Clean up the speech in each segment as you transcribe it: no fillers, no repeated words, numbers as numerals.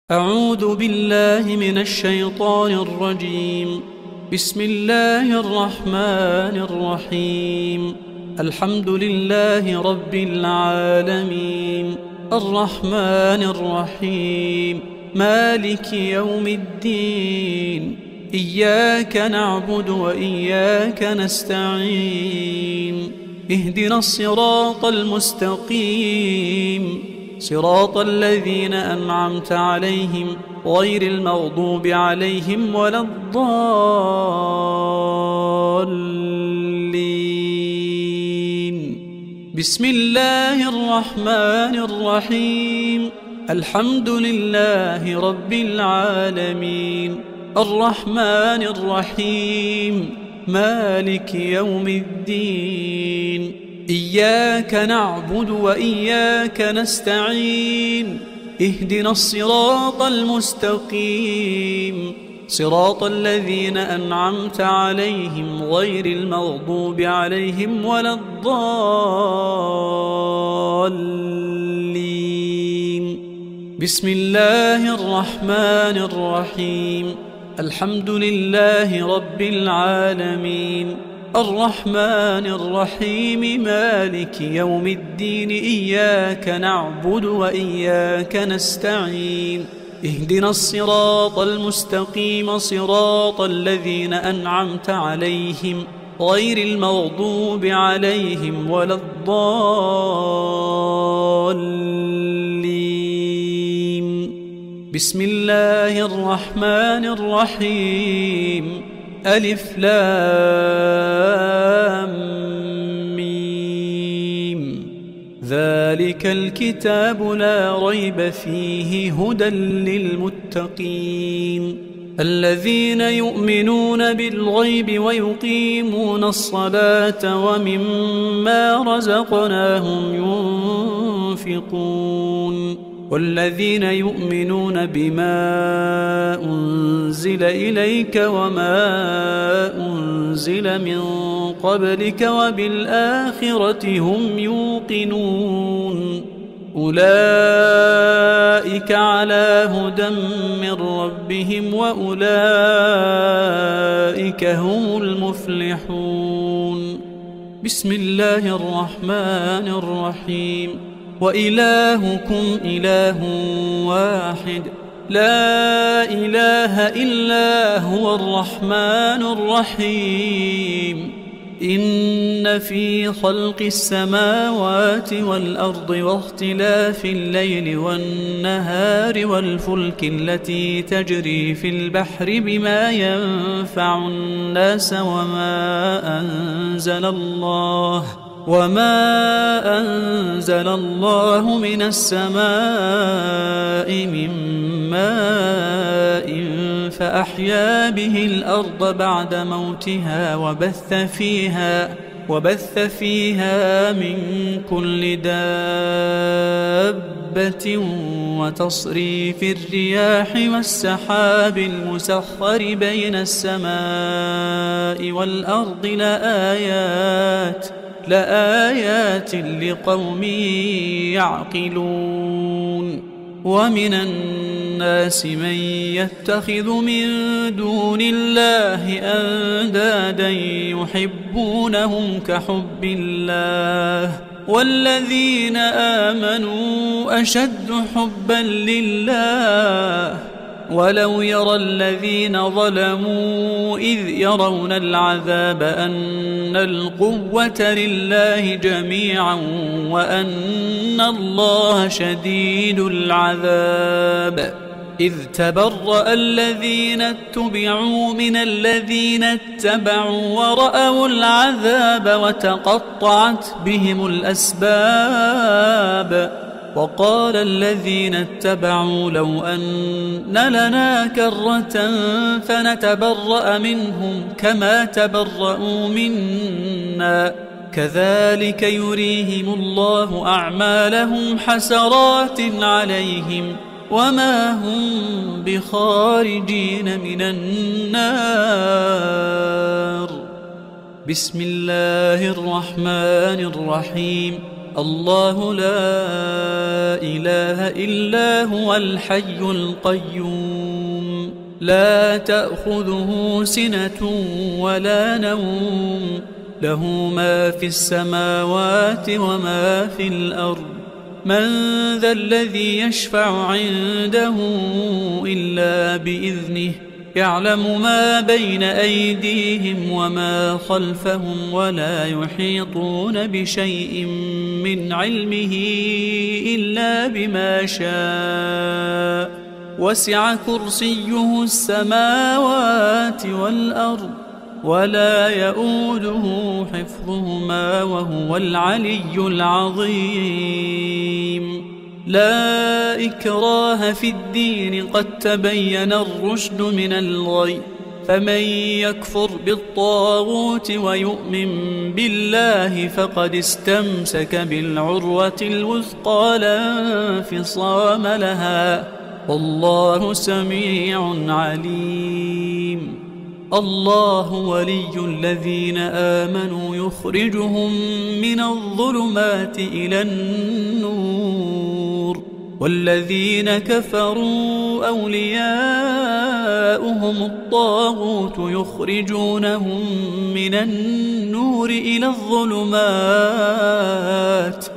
أعوذ بالله من الشيطان الرجيم. بسم الله الرحمن الرحيم. الحمد لله رب العالمين الرحمن الرحيم مالك يوم الدين. إياك نعبد وإياك نستعين. اهدنا الصراط المستقيم صراط الذين أنعمت عليهم غير المغضوب عليهم ولا الضالين. بسم الله الرحمن الرحيم. الحمد لله رب العالمين الرحمن الرحيم مالك يوم الدين. إياك نعبد وإياك نستعين. اهدنا الصراط المستقيم صراط الذين أنعمت عليهم غير المغضوب عليهم ولا الضالين. بسم الله الرحمن الرحيم. الحمد لله رب العالمين الرحمن الرحيم مالك يوم الدين. إياك نعبد وإياك نستعين. اهدنا الصراط المستقيم صراط الذين أنعمت عليهم غير المغضوب عليهم ولا الضالين. بسم الله الرحمن الرحيم. ألف لام ميم. ذلك الكتاب لا ريب فيه هدى للمتقين الذين يؤمنون بالغيب ويقيمون الصلاة ومما رزقناهم ينفقون والذين يؤمنون بما أنزل إليك وما أنزل من قبلك وبالآخرة هم يوقنون. أولئك على هدى من ربهم وأولئك هم المفلحون. بسم الله الرحمن الرحيم. وإلهكم إله واحد لا إله إلا هو الرحمن الرحيم. إن في خلق السماوات والأرض واختلاف الليل والنهار والفلك التي تجري في البحر بما ينفع الناس وما أنزل الله من السماء من ماء فأحيا به الأرض بعد موتها وبث فيها من كل دابة وتصريف الرياح والسحاب المسخر بين السماء والأرض لآيات لقوم يعقلون. ومن الناس من يتخذ من دون الله أندادا يحبونهم كحب الله والذين آمنوا أشد حبا لله. ولو يرى الذين ظلموا إذ يرون العذاب أن القوة لله جميعا وأن الله شديد العذاب. إذ تبرأ الذين اتبعوا من الذين اتبعوا ورأوا العذاب وتقطعت بهم الأسباب. وقال الذين اتبعوا لو أن لنا كرة فنتبرأ منهم كما تبرأوا منا كذلك يريهم الله أعمالهم حسرات عليهم وما هم بخارجين من النار. بسم الله الرحمن الرحيم. الله لا إله إلا هو الحي القيوم لا تأخذه سنة ولا نوم له ما في السماوات وما في الأرض من ذا الذي يشفع عنده إلا بإذنه يعلم ما بين أيديهم وما خلفهم ولا يحيطون بشيء من علمه إلا بما شاء وسع كرسيه السماوات والأرض ولا يؤوده حفظهما وهو العلي العظيم لا إكراه في الدين قد تبين الرشد من الغي فمن يكفر بالطاغوت ويؤمن بالله فقد استمسك بالعروة الوثقى لا انفصام لها والله سميع عليم الله ولي الذين آمنوا يخرجهم من الظلمات إلى النور والذين كفروا أولياؤهم الطاغوت يخرجونهم من النور إلى الظلمات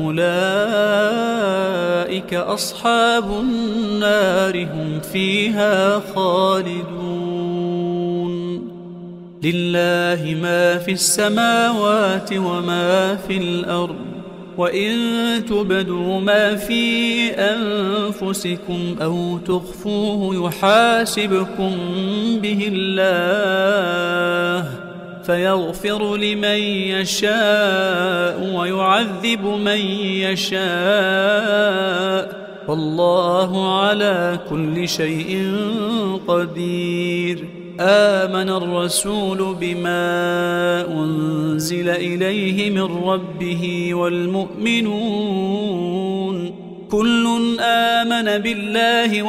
أولئك أصحاب النار هم فيها خالدون لله ما في السماوات وما في الأرض وإن تبدوا ما في أنفسكم أو تخفوه يحاسبكم به الله فيغفر لمن يشاء ويعذب من يشاء والله على كل شيء قدير آمن الرسول بما أنزل إليه من ربه والمؤمنون كل آمن بالله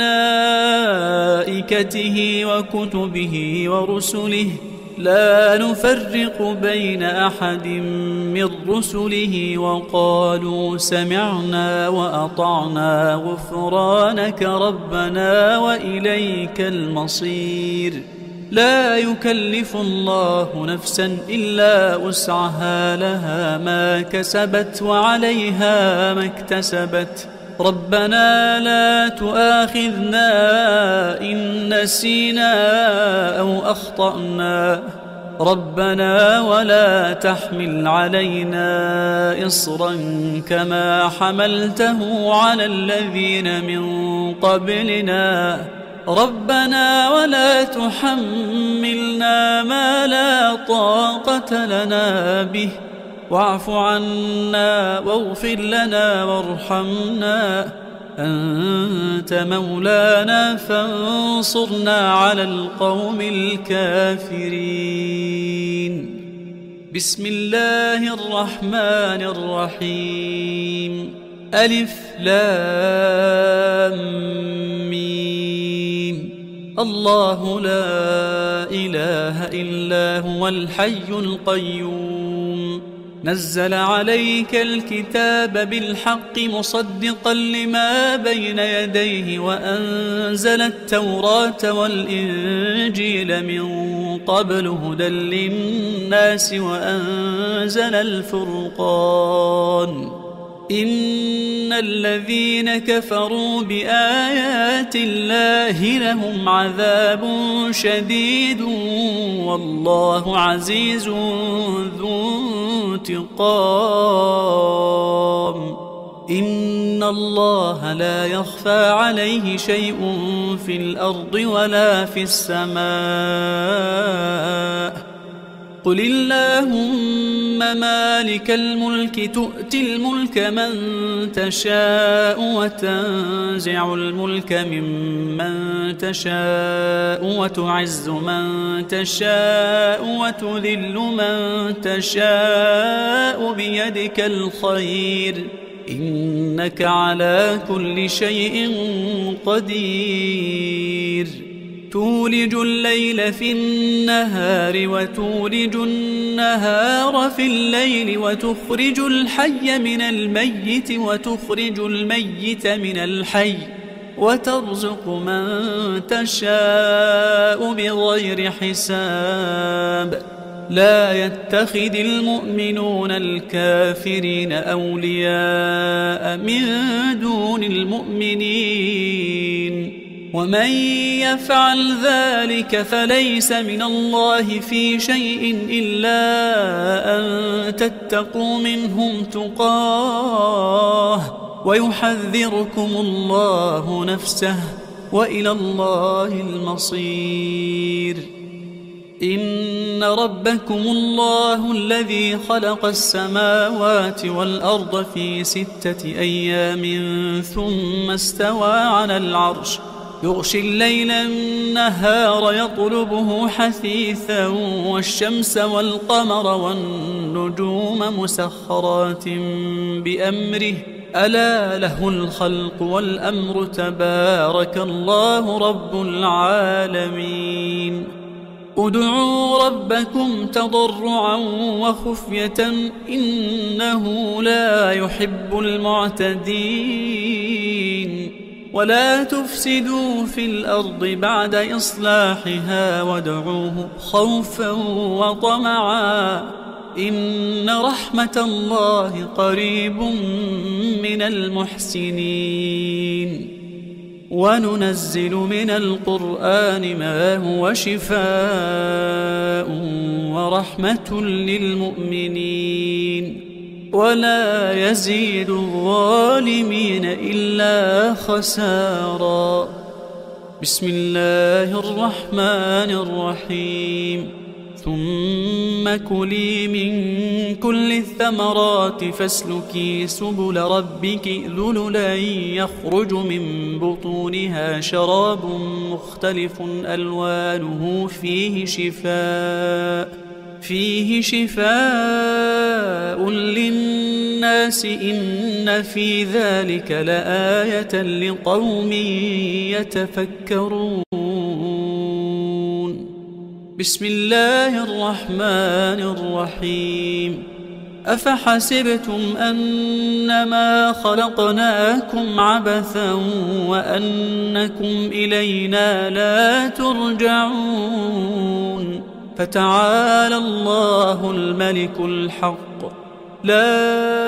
وملائكته وكتبه ورسله لا نفرق بين أحد من رسله وقالوا سمعنا وأطعنا غفرانك ربنا وإليك المصير لا يكلف الله نفسا إلا وسعها لها ما كسبت وعليها ما اكتسبت ربنا لا تؤاخذنا إن نسينا أو أخطأنا ربنا ولا تحمل علينا إصرا كما حملته على الذين من قبلنا ربنا ولا تحملنا ما لا طاقة لنا به واعف عنا واغفر لنا وارحمنا أنت مولانا فانصرنا على القوم الكافرين بسم الله الرحمن الرحيم ألف لام ميم الله لا إله إلا هو الحي القيوم نزل عليك الكتاب بالحق مصدقا لما بين يديه وأنزل التوراة والإنجيل من قبل هدى للناس وأنزل الفرقان إن الذين كفروا بآيات الله لهم عذاب شديد والله عزيز ذو انتقام إن الله لا يخفى عليه شيء في الأرض ولا في السماء قل اللهم مالك الملك تؤتي الملك من تشاء وتنزع الملك ممن تشاء وتعز من تشاء وتذل من تشاء بيدك الخير إنك على كل شيء قدير تولج الليل في النهار وتولج النهار في الليل وتخرج الحي من الميت وتخرج الميت من الحي وترزق من تشاء بغير حساب. لا يتخذ المؤمنون الكافرين أولياء من دون المؤمنين ومن يفعل ذلك فليس من الله في شيء إلا أن تتقوا منهم تقاه ويحذركم الله نفسه وإلى الله المصير. إن ربكم الله الذي خلق السماوات والأرض في 6 أيام ثم استوى على العرش يغشي الليل النهار يطلبه حثيثا والشمس والقمر والنجوم مسخرات بأمره ألا له الخلق والأمر تبارك الله رب العالمين. ادعوا ربكم تضرعا وخفية إنه لا يحب المعتدين. ولا تفسدوا في الأرض بعد إصلاحها وادعوه خوفا وطمعا إن رحمة الله قريب من المحسنين. وننزل من القرآن ما هو شفاء ورحمة للمؤمنين ولا يزيد الظالمين إلا خسارا. بسم الله الرحمن الرحيم. ثم كلي من كل الثمرات فاسلكي سبل ربك ذللا يخرج من بطونها شراب مختلف ألوانه فيه شفاء للناس إن في ذلك لآية لقوم يتفكرون. بسم الله الرحمن الرحيم. أفحسبتم أنما خلقناكم عبثا وأنكم إلينا لا ترجعون. فتعالى الله الملك الحق لا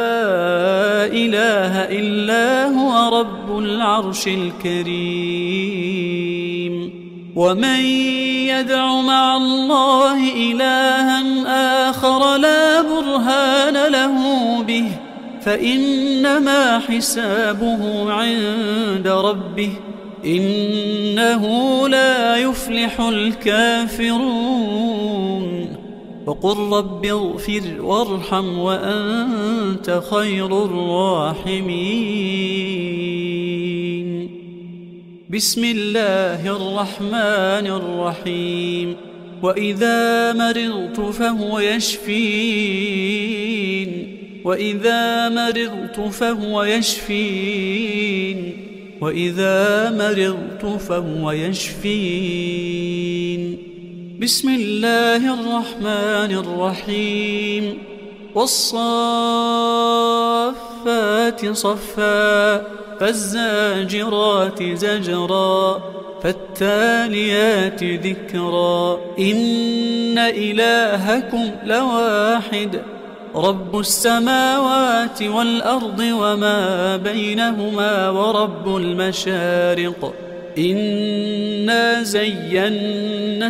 إله إلا هو رب العرش الكريم. ومن يدع مع الله إلها آخر لا برهان له به فإنما حسابه عند ربه إنه لا يفلح الكافرون. وقل رب اغفر وارحم وأنت خير الراحمين. بسم الله الرحمن الرحيم. وإذا مرضت فهو يشفين وإذا مرضت فهو يشفين وإذا مرضت فهو يشفين. بسم الله الرحمن الرحيم. والصافات صفا فالزاجرات زجرا فالتاليات ذكرا إن إلهكم لواحد رب السماوات والأرض وما بينهما ورب المشارق إنا زينا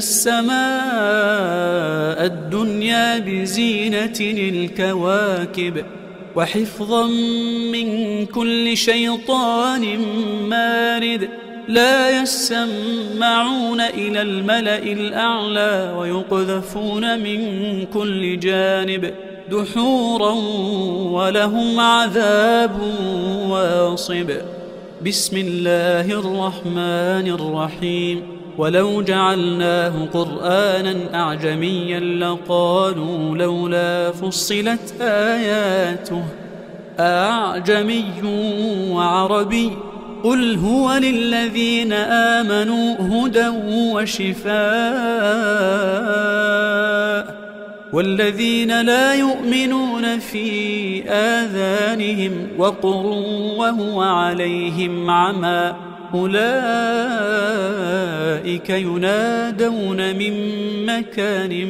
السماء الدنيا بزينة الكواكب وحفظا من كل شيطان مارد لا يسمعون إلى الملأ الأعلى ويقذفون من كل جانب دحورا ولهم عذاب واصب. بسم الله الرحمن الرحيم. ولو جعلناه قرآنا أعجميا لقالوا لولا فصلت آياته أعجمي وعربي قل هو للذين آمنوا هدى وشفاء والذين لا يؤمنون في آذانهم وقر وهو عليهم عمى أولئك ينادون من مكان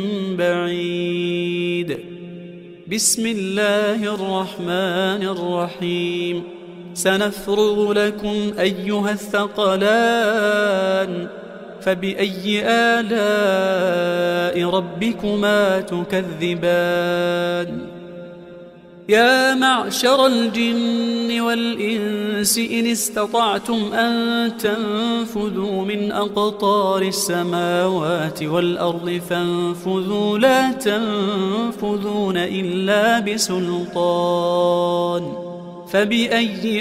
بعيد. بسم الله الرحمن الرحيم. سنفرغ لكم أيها الثقلان فبأي آلاء ربكما تكذبان. يا معشر الجن والإنس إن استطعتم أن تنفذوا من أقطار السماوات والأرض فانفذوا لا تنفذون إلا بسلطان. فبأي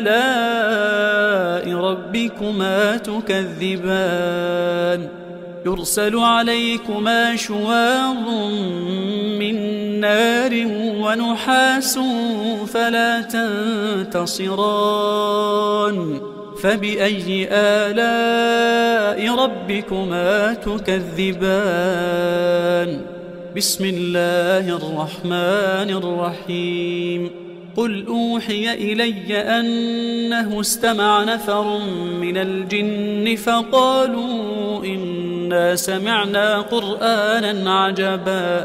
آلاء ربكما تكذبان. يرسل عليكما شواظ من نار ونحاس فلا تنتصران. فبأي آلاء ربكما تكذبان. بسم الله الرحمن الرحيم. قل أوحي إلي أنه استمع نفر من الجن فقالوا إنا سمعنا قرآنا عجبا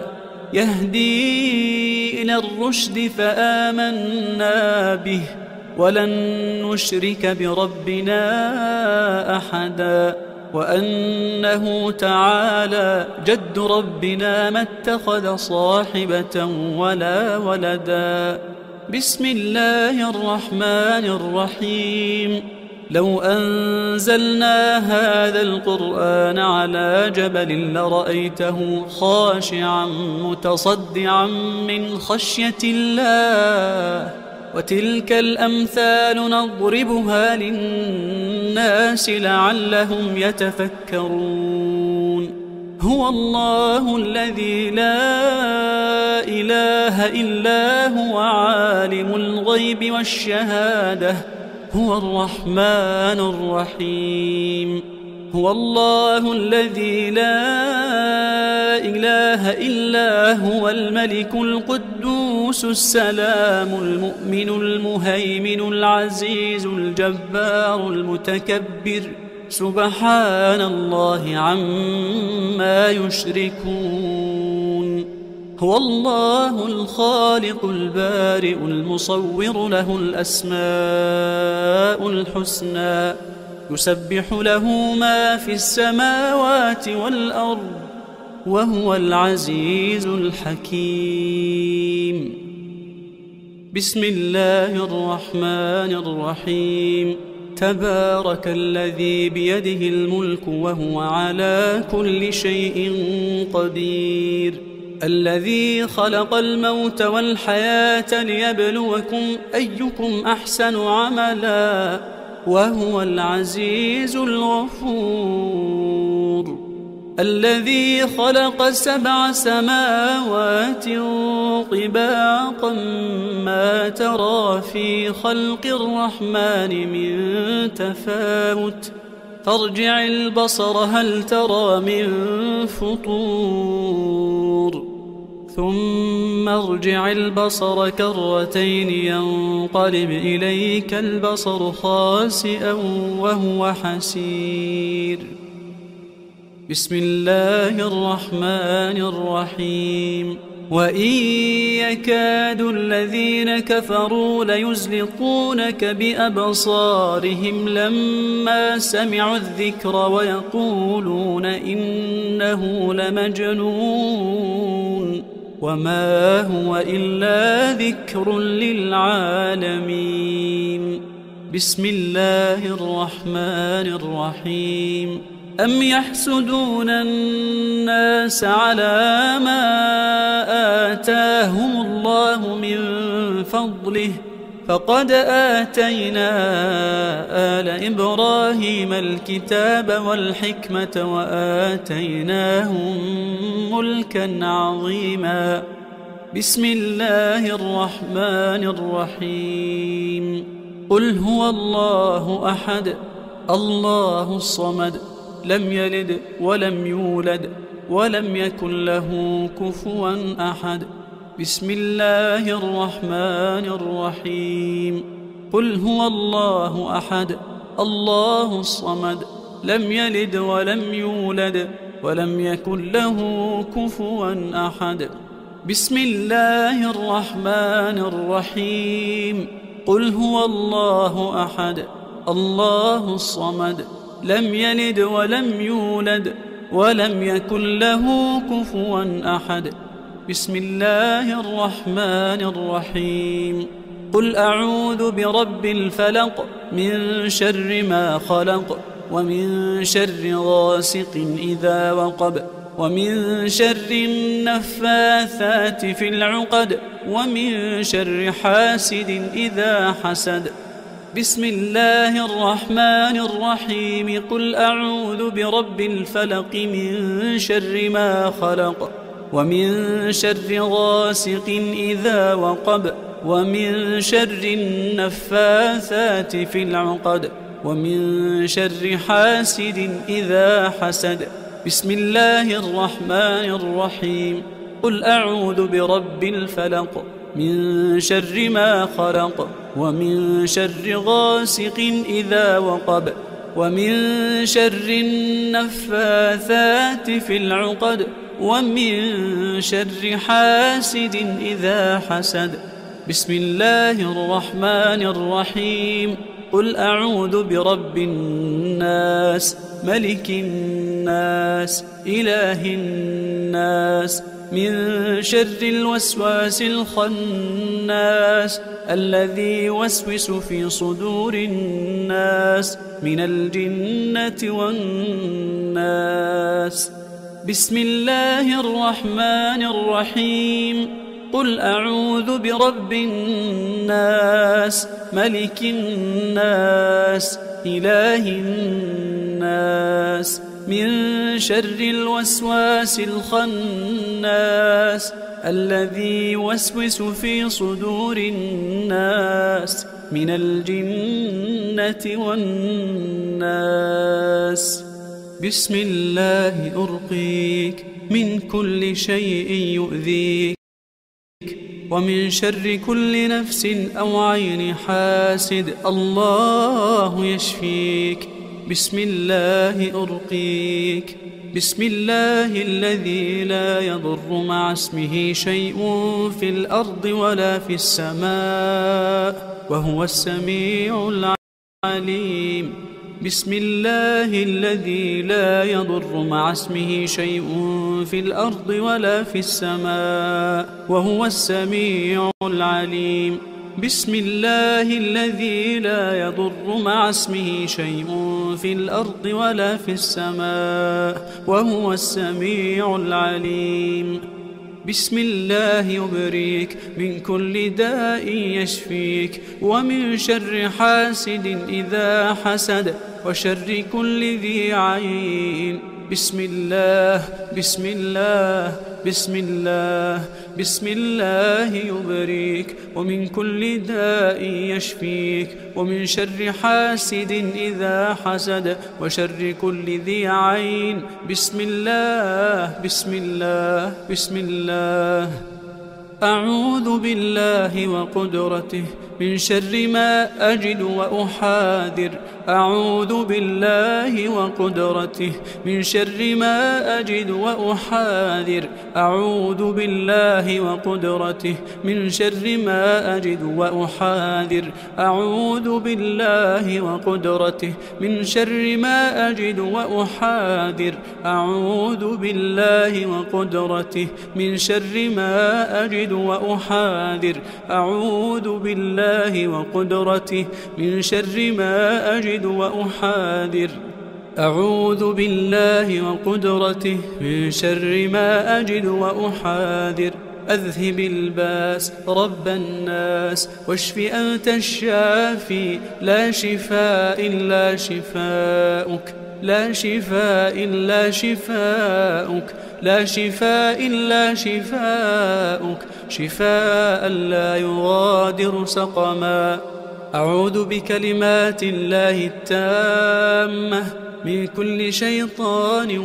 يهدي إلى الرشد فآمنا به ولن نشرك بربنا أحدا وأنه تعالى جد ربنا ما اتخذ صاحبة ولا ولدا. بسم الله الرحمن الرحيم. لو أنزلنا هذا القرآن على جبل لرأيته خاشعا متصدعا من خشية الله وتلك الأمثال نضربها للناس لعلهم يتفكرون. هو الله الذي لا إله إلا هو عالم الغيب والشهادة هو الرحمن الرحيم. هو الله الذي لا إله إلا هو الملك القدوس السلام المؤمن المهيمن العزيز الجبار المتكبر سبحان الله عما يشركون. هو الله الخالق البارئ المصور له الأسماء الحسنى يسبح له ما في السماوات والأرض وهو العزيز الحكيم. بسم الله الرحمن الرحيم. تبارك الذي بيده الملك وهو على كل شيء قدير. الذي خلق الموت والحياة ليبلوكم أيكم أحسن عملا وهو العزيز الغفور. الذي خلق 7 سماوات طباقا ما ترى في خلق الرحمن من تفاوت فارجع البصر هل ترى من فطور ثم ارجع البصر كرتين ينقلب إليك البصر خاسئا وهو حسير. بسم الله الرحمن الرحيم. وإن يكاد الذين كفروا ليزلقونك بأبصارهم لما سمعوا الذكر ويقولون إنه لمجنون وما هو إلا ذكر للعالمين. بسم الله الرحمن الرحيم. أم يحسدون الناس على ما آتاهم الله من فضله فقد آتينا آل إبراهيم الكتاب والحكمة وآتيناهم ملكا عظيما. بسم الله الرحمن الرحيم. قل هو الله أحد الله الصمد لم يلد ولم يولد ولم يكن له كفوا أحد. بسم الله الرحمن الرحيم. قل هو الله أحد الله الصمد لم يلد ولم يولد ولم يكن له كفوا أحد. بسم الله الرحمن الرحيم. قل هو الله أحد الله الصمد لم يلد ولم يولد ولم يكن له كفوا أحد. بسم الله الرحمن الرحيم. قل أعوذ برب الفلق من شر ما خلق ومن شر غاسق إذا وقب ومن شر النفاثات في العقد ومن شر حاسد إذا حسد. بسم الله الرحمن الرحيم. قل أعوذ برب الفلق من شر ما خلق ومن شر غاسق إذا وقب ومن شر النفاثات في العقد ومن شر حاسد إذا حسد. بسم الله الرحمن الرحيم. قل أعوذ برب الفلق من شر ما خلق ومن شر غاسق إذا وقب ومن شر النفاثات في العقد ومن شر حاسد إذا حسد. بسم الله الرحمن الرحيم. قل أعوذ برب الناس ملك الناس إله الناس من شر الوسواس الخناس الذي يوسوس في صدور الناس من الجنة والناس. بسم الله الرحمن الرحيم. قل أعوذ برب الناس ملك الناس إله الناس من شر الوسواس الخناس الذي يوسوس في صدور الناس من الجنة والناس. بسم الله أرقيك من كل شيء يؤذيك ومن شر كل نفس أو عين حاسد الله يشفيك. بسم الله أرقيك. بسم الله الذي لا يضر مع اسمه شيء في الأرض ولا في السماء وهو السميع العليم. بسم الله الذي لا يضر مع اسمه شيء في الأرض ولا في السماء وهو السميع العليم. بسم الله الذي لا يضر مع اسمه شيء في الأرض ولا في السماء وهو السميع العليم. بسم الله يبريك من كل داء يشفيك ومن شر حاسد إذا حسد وشر كل ذي عين. بسم الله بسم الله بسم الله بسم الله يبريك ومن كل داء يشفيك ومن شر حاسد إذا حسد وشر كل ذي عين. بسم الله بسم الله بسم الله. أعوذ بالله وقدرته من شر ما أجد وأحاذر. أعوذ بالله وقدرته من شر ما أجد وأحاذر. أعوذ بالله وقدرته من شر ما أجد وأحاذر. أعوذ بالله وقدرته من شر ما أجد وأحاذر. أعوذ بالله وقدرته من شر ما أجد وأحاذر. أعوذ بالله وقدرته من شر ما أجد وأحاذر. أعوذ بالله وقدرته من شر ما أجد وأحاذر. أذهب الباس رب الناس واشف أنت الشافي لا شفاء إلا شفاؤك لا شفاء إلا شفاؤك لا شفاء إلا شفاؤك شفاء لا يغادر سقما. أعوذ بكلمات الله التامة من كل شيطان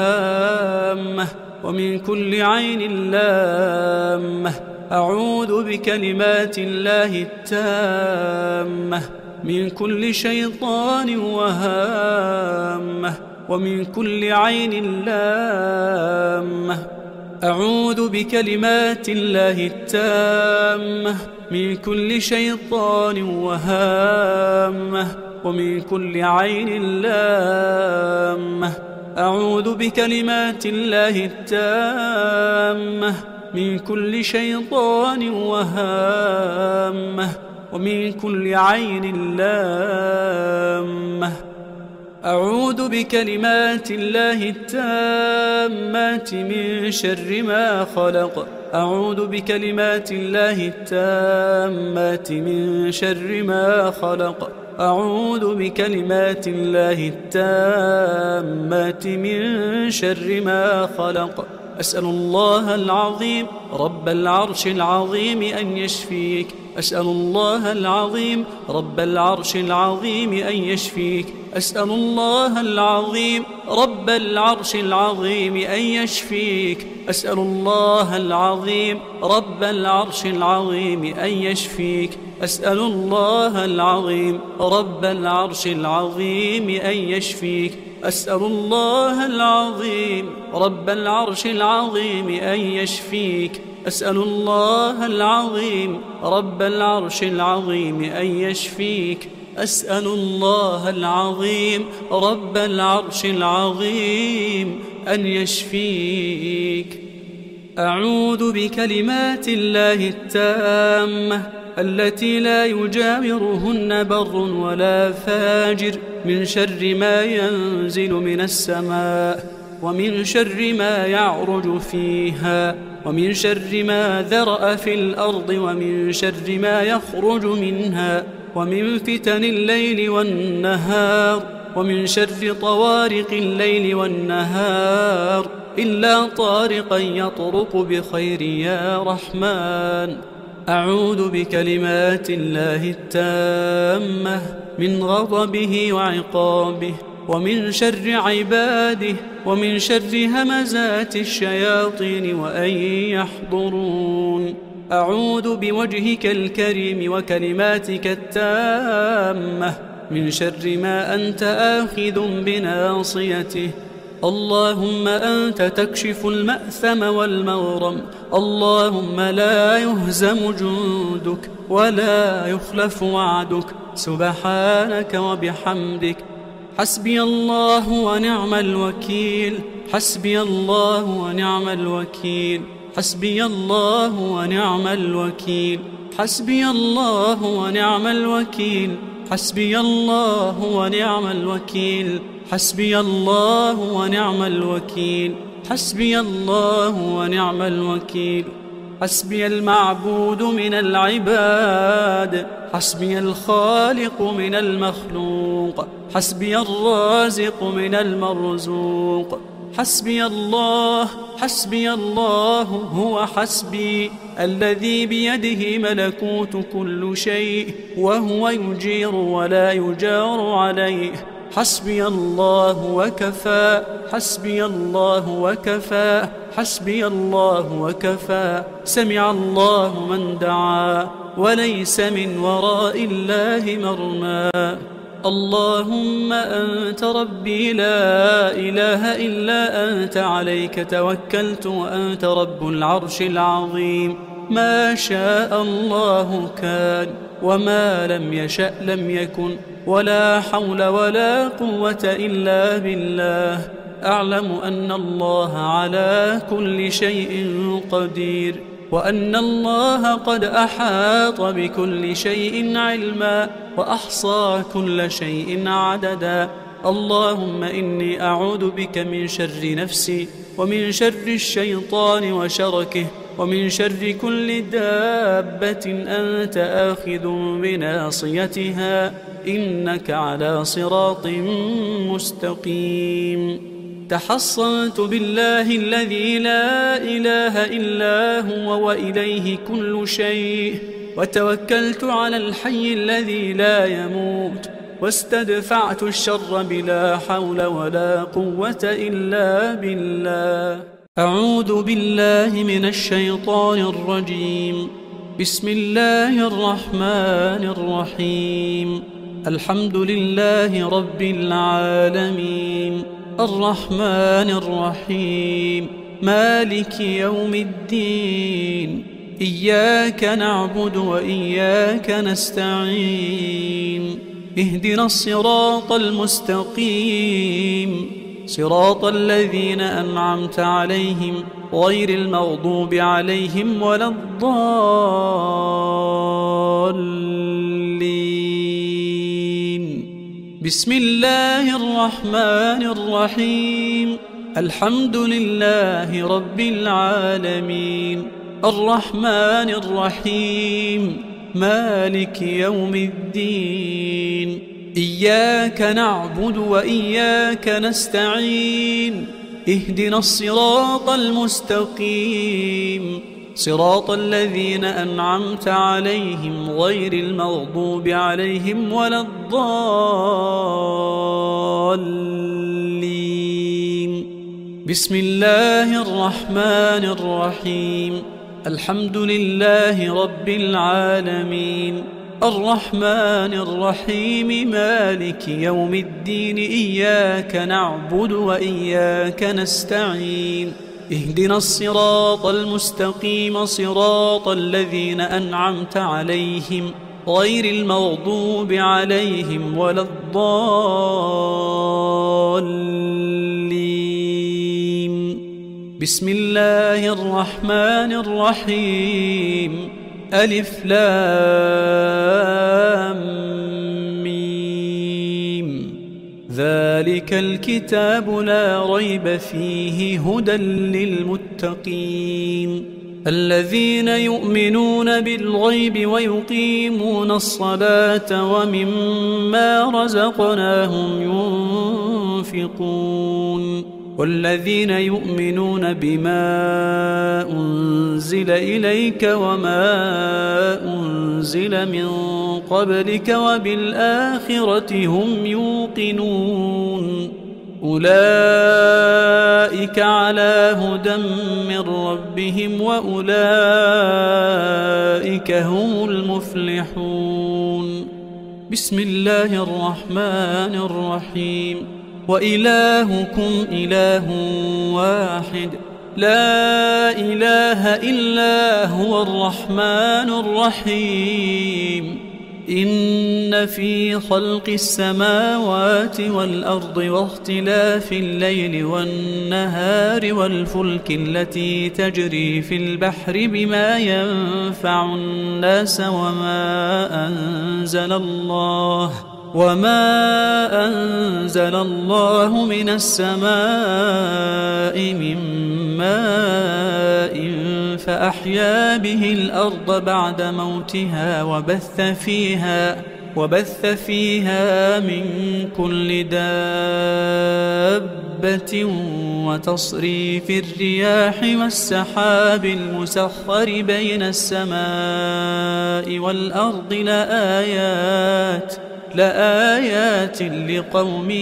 وهامة ومن كل عين لامة. أعوذ بكلمات الله التامة من كل شيطان وهامة ومن كل عين لامة. أعوذ بكلمات الله التامة من كل شيطان وهامة ومن كل عين لامة. أعوذ بكلمات الله التامة من كل شيطان وهامة ومن كل عين لامة. أعوذ بكلمات الله التامات من شر ما خلق. أعوذ بكلمات الله التامات من شر ما خلق. أعوذ بكلمات الله التامات من شر ما خلق. أسأل الله العظيم رب العرش العظيم أن يشفيك. أسأل الله العظيم رب العرش العظيم أن يشفيك. أسأل الله العظيم رب العرش العظيم أن يشفيك. أسأل الله العظيم رب العرش العظيم أن يشفيك. أسأل الله العظيم رب العرش العظيم أن يشفيك. أسأل الله العظيم رب العرش العظيم أن يشفيك. أسأل الله العظيم رب العرش العظيم أن يشفيك. أسأل الله العظيم رب العرش العظيم أن يشفيك. أعوذ بكلمات الله التامة التي لا يجاورهن بر ولا فاجر من شر ما ينزل من السماء ومن شر ما يعرج فيها ومن شر ما ذرأ في الأرض ومن شر ما يخرج منها ومن فتن الليل والنهار ومن شر طوارق الليل والنهار إلا طارقا يطرق بخير يا رحمن. أعوذ بكلمات الله التامة من غضبه وعقابه ومن شر عباده ومن شر همزات الشياطين وأن يحضرون. أعوذ بوجهك الكريم وكلماتك التامة من شر ما أنت آخذ بناصيته. اللهم أنت تكشف المأثم والمغرم. اللهم لا يهزم جندك ولا يخلف وعدك. سبحانك وبحمدك. حسبي الله ونعم الوكيل. حسبي الله ونعم الوكيل. حسبي الله ونعم الوكيل. حسبي الله ونعم الوكيل. حسبي الله ونعم الوكيل. حسبي الله ونعم الوكيل. حسبي الله ونعم الوكيل. حسبي المعبود من العباد. حسبي الخالق من المخلوق. حسبي الرازق من المرزوق. حسبي الله. حسبي الله هو حسبي الذي بيده ملكوت كل شيء وهو يجير ولا يجار عليه. حسبي الله وكفى. حسبي الله وكفى. حسبي الله وكفى. سمع الله من دعا وليس من وراء الله مرمى. اللهم أنت ربي لا إله إلا أنت عليك توكلت وأنت رب العرش العظيم. ما شاء الله كان وما لم يشأ لم يكن ولا حول ولا قوة إلا بالله. أعلم أن الله على كل شيء قدير وأن الله قد أحاط بكل شيء علما وأحصى كل شيء عددا. اللهم إني أعوذ بك من شر نفسي ومن شر الشيطان وشركه ومن شر كل دابة أنت آخذ بناصيتها إنك على صراط مستقيم. تحصنت بالله الذي لا إله إلا هو وإليه كل شيء وتوكلت على الحي الذي لا يموت، واستدفعت الشر بلا حول ولا قوة إلا بالله. أعوذ بالله من الشيطان الرجيم. بسم الله الرحمن الرحيم. الحمد لله رب العالمين، الرحمن الرحيم، مالك يوم الدين، إياك نعبد وإياك نستعين، اهدنا الصراط المستقيم، صراط الذين أنعمت عليهم غير المغضوب عليهم ولا الضالين. بسم الله الرحمن الرحيم. الحمد لله رب العالمين، الرحمن الرحيم، مالك يوم الدين، إياك نعبد وإياك نستعين، اهدنا الصراط المستقيم، صراط الذين أنعمت عليهم غير المغضوب عليهم ولا الضالين. بسم الله الرحمن الرحيم. الحمد لله رب العالمين، الرحمن الرحيم، مالك يوم الدين، إياك نعبد وإياك نستعين، اهدنا الصراط المستقيم، صراط الذين أنعمت عليهم غير المغضوب عليهم ولا الضالين. بسم الله الرحمن الرحيم. ألف لام ميم. ذلك الكتاب لا ريب فيه هدى للمتقين الذين يؤمنون بالغيب ويقيمون الصلاة ومما رزقناهم ينفقون والذين يؤمنون بما أنزل إليك وما أنزل من قبلك وبالآخرة هم يوقنون أولئك على هدى من ربهم وأولئك هم المفلحون. بسم الله الرحمن الرحيم. وإلهكم إله واحد لا إله إلا هو الرحمن الرحيم. إن في خلق السماوات والأرض واختلاف الليل والنهار والفلك التي تجري في البحر بما ينفع الناس وما أنزل الله من السماء من ماء فأحيا به الأرض بعد موتها وبث فيها من كل دابة وتصريف الرياح والسحاب المسخر بين السماء والأرض لآيات لقوم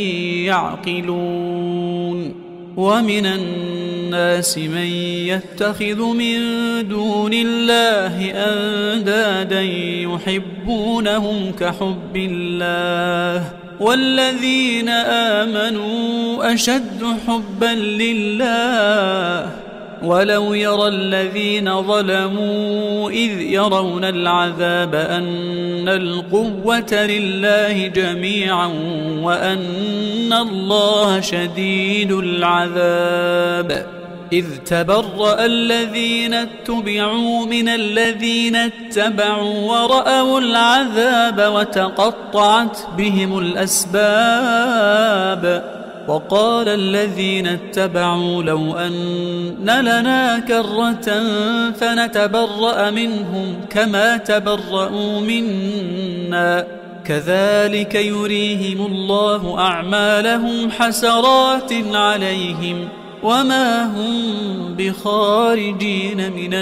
يعقلون. ومن الناس من يتخذ من دون الله أندادا يحبونهم كحب الله والذين آمنوا أشد حبا لله ولو يرى الذين ظلموا إذ يرون العذاب أن القوة لله جميعا وأن الله شديد العذاب. إذ تبرأ الذين اتبعوا من الذين اتبعوا ورأوا العذاب وتقطعت بهم الأسباب. وقال الذين اتبعوا لو أن لنا كرة فنتبرأ منهم كما تبرأوا منا كذلك يريهم الله أعمالهم حسرات عليهم وما هم بخارجين من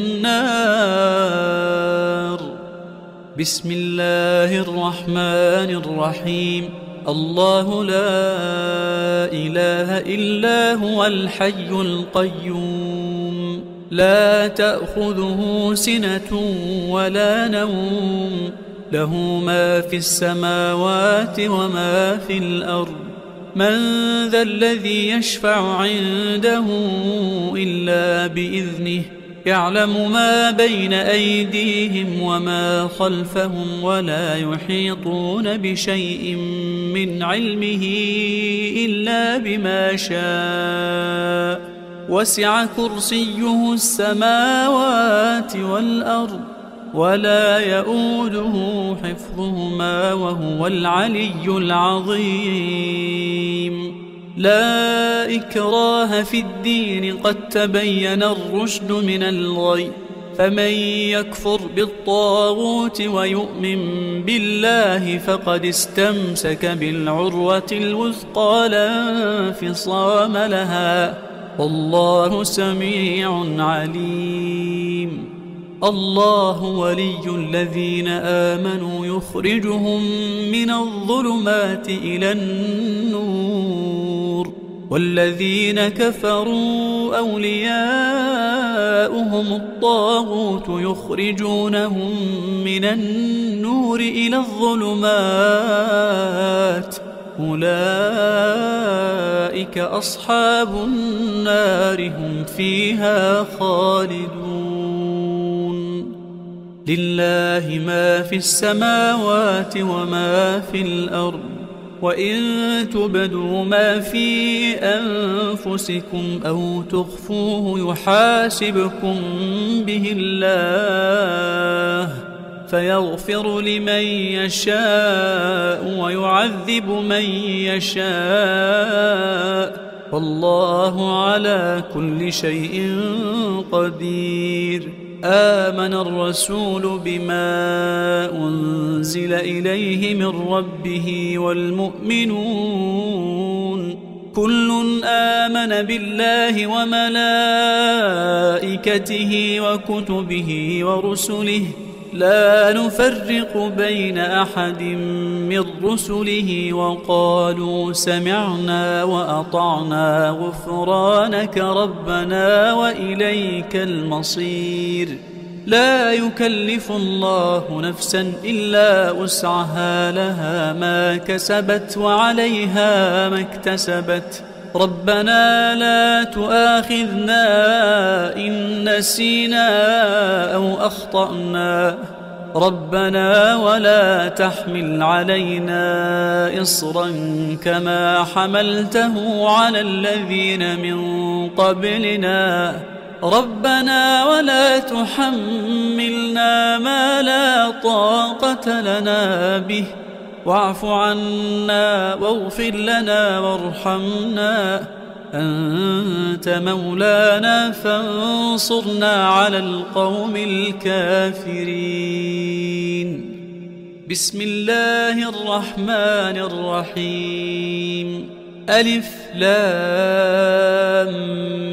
النار. بسم الله الرحمن الرحيم. الله لا إله إلا هو الحي القيوم لا تأخذه سنة ولا نوم له ما في السماوات وما في الأرض من ذا الذي يشفع عنده إلا بإذنه يعلم ما بين أيديهم وما خلفهم ولا يحيطون بشيء من علمه إلا بما شاء وسع كرسيه السماوات والأرض ولا يؤوده حفظهما وهو العلي العظيم. لا إكراه في الدين قد تبين الرشد من الغي فمن يكفر بالطاغوت ويؤمن بالله فقد استمسك بالعروة الوثقى لا انفصام لها والله سميع عليم. الله ولي الذين آمنوا يخرجهم من الظلمات إلى النور والذين كفروا أولياؤهم الطاغوت يخرجونهم من النور إلى الظلمات أولئك أصحاب النار هم فيها خالدون. لله ما في السماوات وما في الأرض وإن تبدوا ما في أنفسكم أو تخفوه يحاسبكم به الله فيغفر لمن يشاء ويعذب من يشاء والله على كل شيء قدير. آمن الرسول بما أنزل إليه من ربه والمؤمنون كل آمن بالله وملائكته وكتبه ورسله لا نفرق بين أحد من رسله وقالوا سمعنا وأطعنا غفرانك ربنا وإليك المصير. لا يكلف الله نفسا إلا وسعها لها ما كسبت وعليها ما اكتسبت ربنا لا تؤاخذنا إن نسينا أو أخطأنا ربنا ولا تحمل علينا إصرا كما حملته على الذين من قبلنا ربنا ولا تحملنا ما لا طاقة لنا به واعف عنا واغفر لنا وارحمنا أنت مولانا فانصرنا على القوم الكافرين. بسم الله الرحمن الرحيم. ألف لام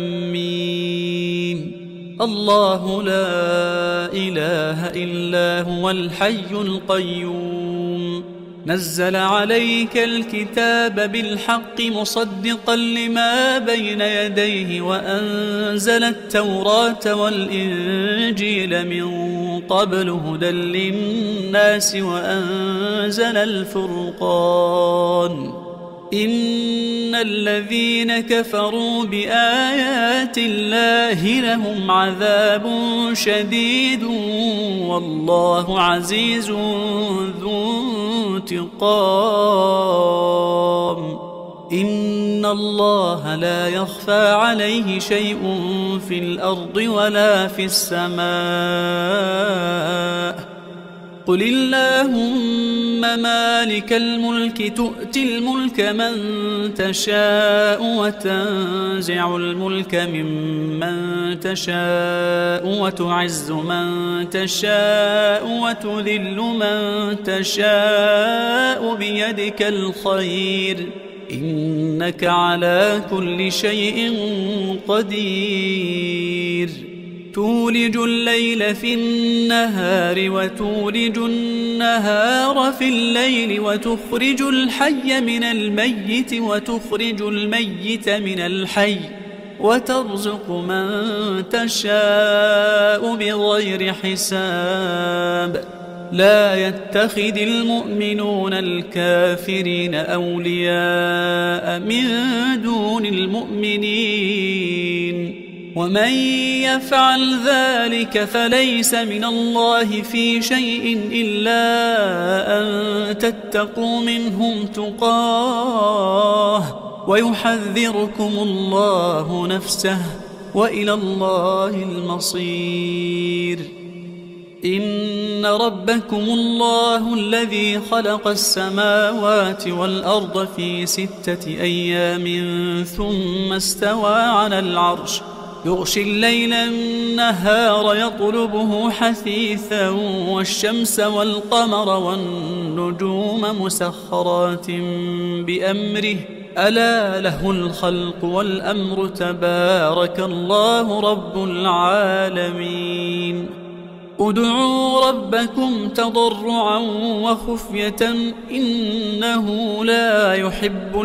ميم. الله لا إله إلا هو الحي القيوم نزل عليك الكتاب بالحق مصدقا لما بين يديه وأنزل التوراة والإنجيل من قبل هدى للناس وأنزل الفرقان إن الذين كفروا بآيات الله لهم عذاب شديد والله عزيز ذو انتقام. إن الله لا يخفى عليه شيء في الأرض ولا في السماء. قل اللهم مالك الملك تؤتي الملك من تشاء وتنزع الملك ممن تشاء وتعز من تشاء وتذل من تشاء بيدك الخير إنك على كل شيء قدير تولج الليل في النهار وتولج النهار في الليل وتخرج الحي من الميت وتخرج الميت من الحي وترزق من تشاء بغير حساب لا يتخذ المؤمنون الكافرين أولياء من دون المؤمنين ومن يفعل ذلك فليس من الله في شيء إلا أن تتقوا منهم تقاه ويحذركم الله نفسه وإلى الله المصير إن ربكم الله الذي خلق السماوات والأرض في 6 أيام ثم استوى على العرش يغشي الليل النهار يطلبه حثيثا والشمس والقمر والنجوم مسخرات بأمره ألا له الخلق والأمر تبارك الله رب العالمين ادعوا ربكم تضرعا وخفية إنه لا يحب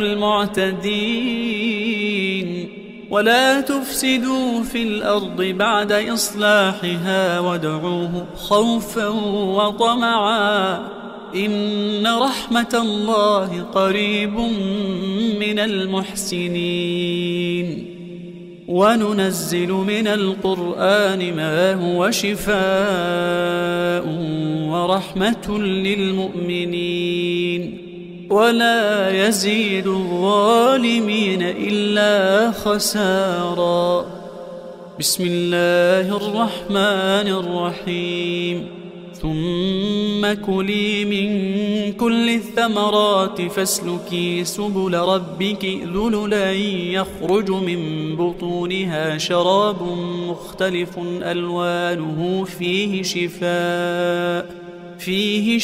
المعتدين ولا تفسدوا في الأرض بعد إصلاحها وادعوه خوفا وطمعا إن رحمة الله قريب من المحسنين وننزل من القرآن ما هو شفاء ورحمة للمؤمنين ولا يزيد الظالمين إلا خسارا بسم الله الرحمن الرحيم ثم كلي من كل الثمرات فاسلكي سبل ربك ذللا يخرج من بطونها شراب مختلف ألوانه فيه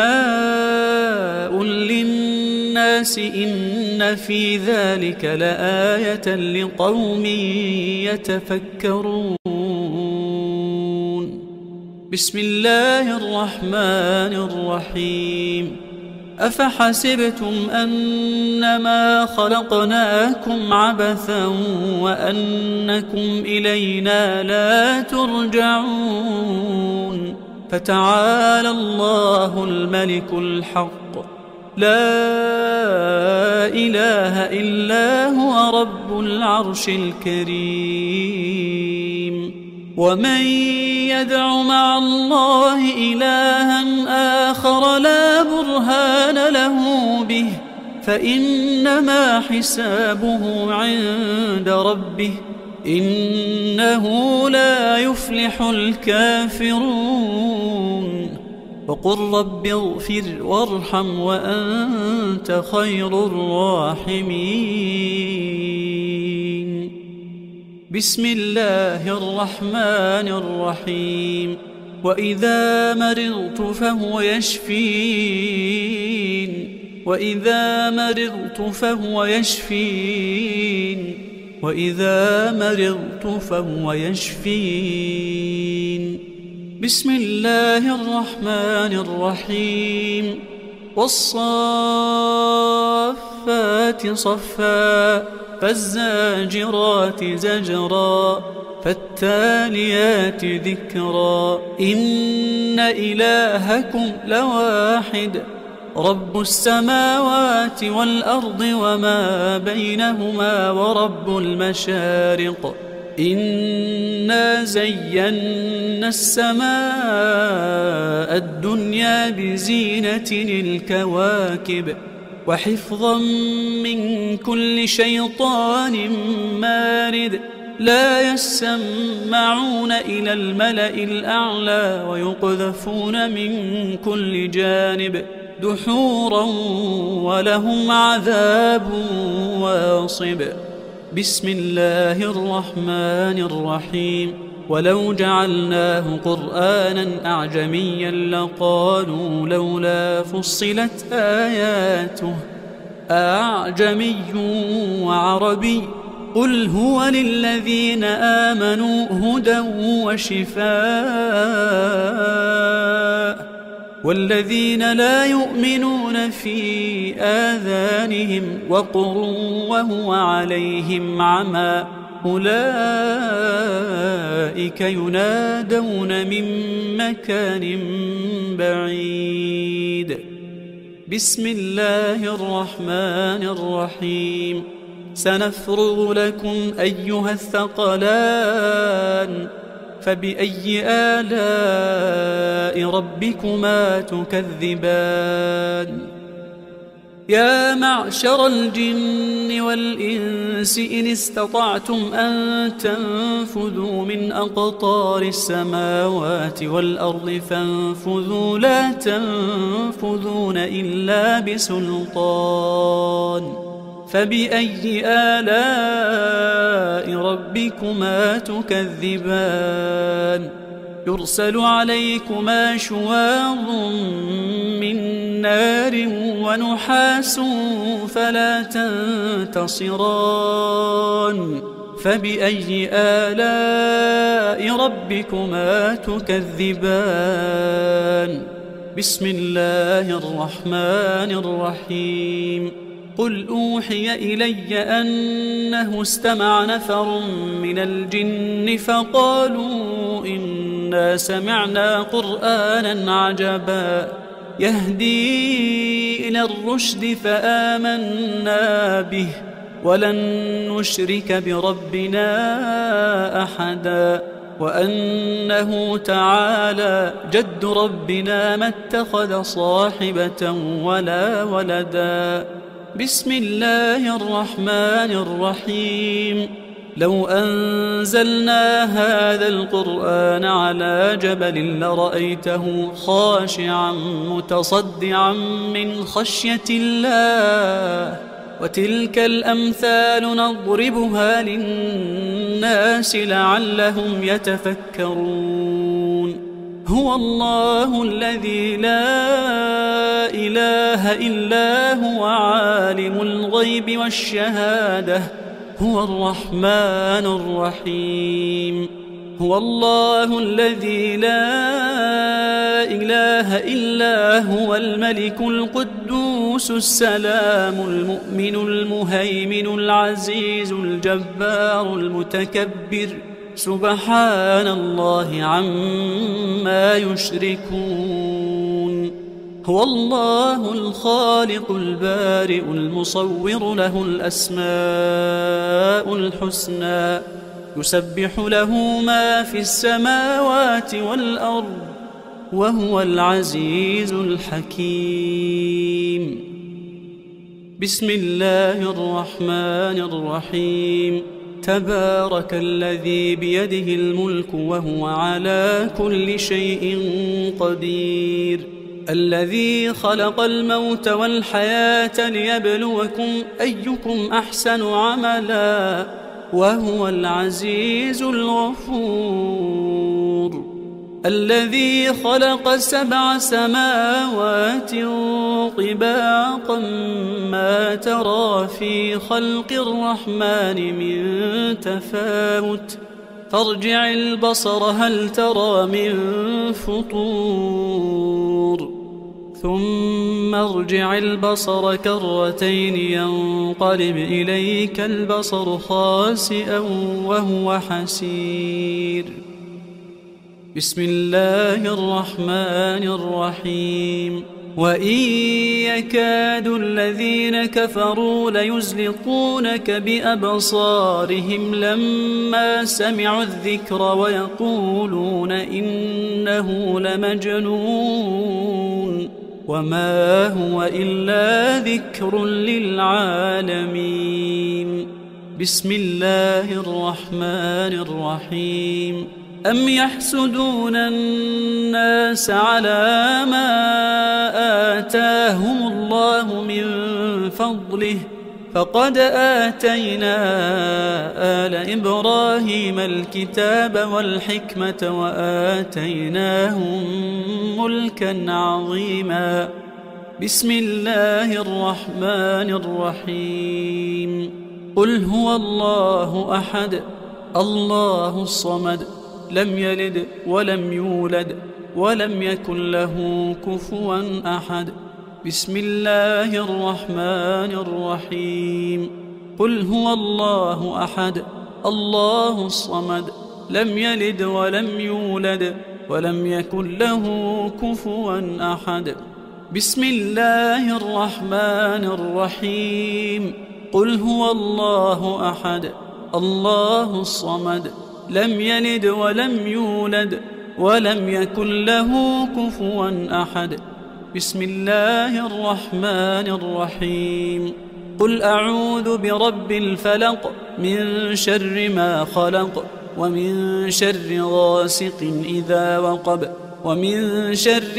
شفاء للناس إن في ذلك لآية لقوم يتفكرون بسم الله الرحمن الرحيم أفحسبتم أنما خلقناكم عبثا وأنكم إلينا لا ترجعون فتعالى الله الملك الحق لا إله إلا هو رب العرش الكريم ومن يدع مع الله إلها آخر لا برهان له به فإنما حسابه عند ربه إنه لا يفلح الكافرون وقل رب اغفر وارحم وأنت خير الراحمين بسم الله الرحمن الرحيم وإذا مرضت فهو يشفين وإذا مرضت فهو يشفين بسم الله الرحمن الرحيم والصافات صفا فالزاجرات زجرا فالتاليات ذكرا إن إلهكم لواحد رب السماوات والأرض وما بينهما ورب المشارق إنا زينا السماء الدنيا بزينة الكواكب وحفظا من كل شيطان مارد لا يسمعون إلى الملأ الأعلى ويقذفون من كل جانب دحورا ولهم عذاب واصب بسم الله الرحمن الرحيم ولو جعلناه قرآنا أعجميا لقالوا لولا فصلت آياته أعجمي وعربي قل هو للذين آمنوا هدى وشفاء والذين لا يؤمنون في آذانهم وقر وهو عليهم عمى أولئك ينادون من مكان بعيد. بسم الله الرحمن الرحيم. سنفرغ لكم أيها الثقلان فبأي آلاء ربكما تكذبان. يا معشر الجن والإنس إن استطعتم أن تنفذوا من أقطار السماوات والأرض فانفذوا لا تنفذون إلا بسلطان. فبأي آلاء ربكما تكذبان. يرسل عليكما شواظ من نار ونحاس فلا تنتصران. فبأي آلاء ربكما تكذبان. بسم الله الرحمن الرحيم. قل أوحي إلي أنه استمع نفر من الجن فقالوا إنا سمعنا قرآنا عجبا يهدي إلى الرشد فآمنا به ولن نشرك بربنا أحدا وأنه تعالى جد ربنا ما اتخذ صاحبة ولا ولدا. بسم الله الرحمن الرحيم. لو أنزلنا هذا القرآن على جبل لرأيته خاشعا متصدعا من خشية الله وتلك الأمثال نضربها للناس لعلهم يتفكرون. هو الله الذي لا إله إلا هو عالم الغيب والشهادة هو الرحمن الرحيم. هو الله الذي لا إله إلا هو الملك القدوس السلام المؤمن المهيمن العزيز الجبار المتكبر سبحان الله عما يشركون. هو الله الخالق البارئ المصور له الأسماء الحسنى يسبح له ما في السماوات والأرض وهو العزيز الحكيم. بسم الله الرحمن الرحيم. تبارك الذي بيده الملك وهو على كل شيء قدير. الذي خلق الموت والحياة ليبلوكم أيكم أحسن عملا وهو العزيز الغفور. الذي خلق 7 سماوات طباقا ما ترى في خلق الرحمن من تفاوت فارجع البصر هل ترى من فطور ثم ارجع البصر كرتين ينقلب إليك البصر خاسئا وهو حسير. بسم الله الرحمن الرحيم. وإن يكاد الذين كفروا ليزلقونك بأبصارهم لما سمعوا الذكر ويقولون إنه لمجنون وما هو إلا ذكر للعالمين. بسم الله الرحمن الرحيم. أم يحسدون الناس على ما آتاهم الله من فضله فقد آتينا آل إبراهيم الكتاب والحكمة وآتيناهم ملكا عظيما. بسم الله الرحمن الرحيم قل هو الله أحد الله الصمد لم يلد ولم يولد ولم يكن له كفوا أحد بسم الله الرحمن الرحيم قل هو الله أحد الله الصمد لم يلد ولم يولد ولم يكن له كفوا أحد بسم الله الرحمن الرحيم قل هو الله أحد الله الصمد لم يلد ولم يولد ولم يكن له كفوا أحد بسم الله الرحمن الرحيم قل أعوذ برب الفلق من شر ما خلق ومن شر غاسق إذا وقب ومن شر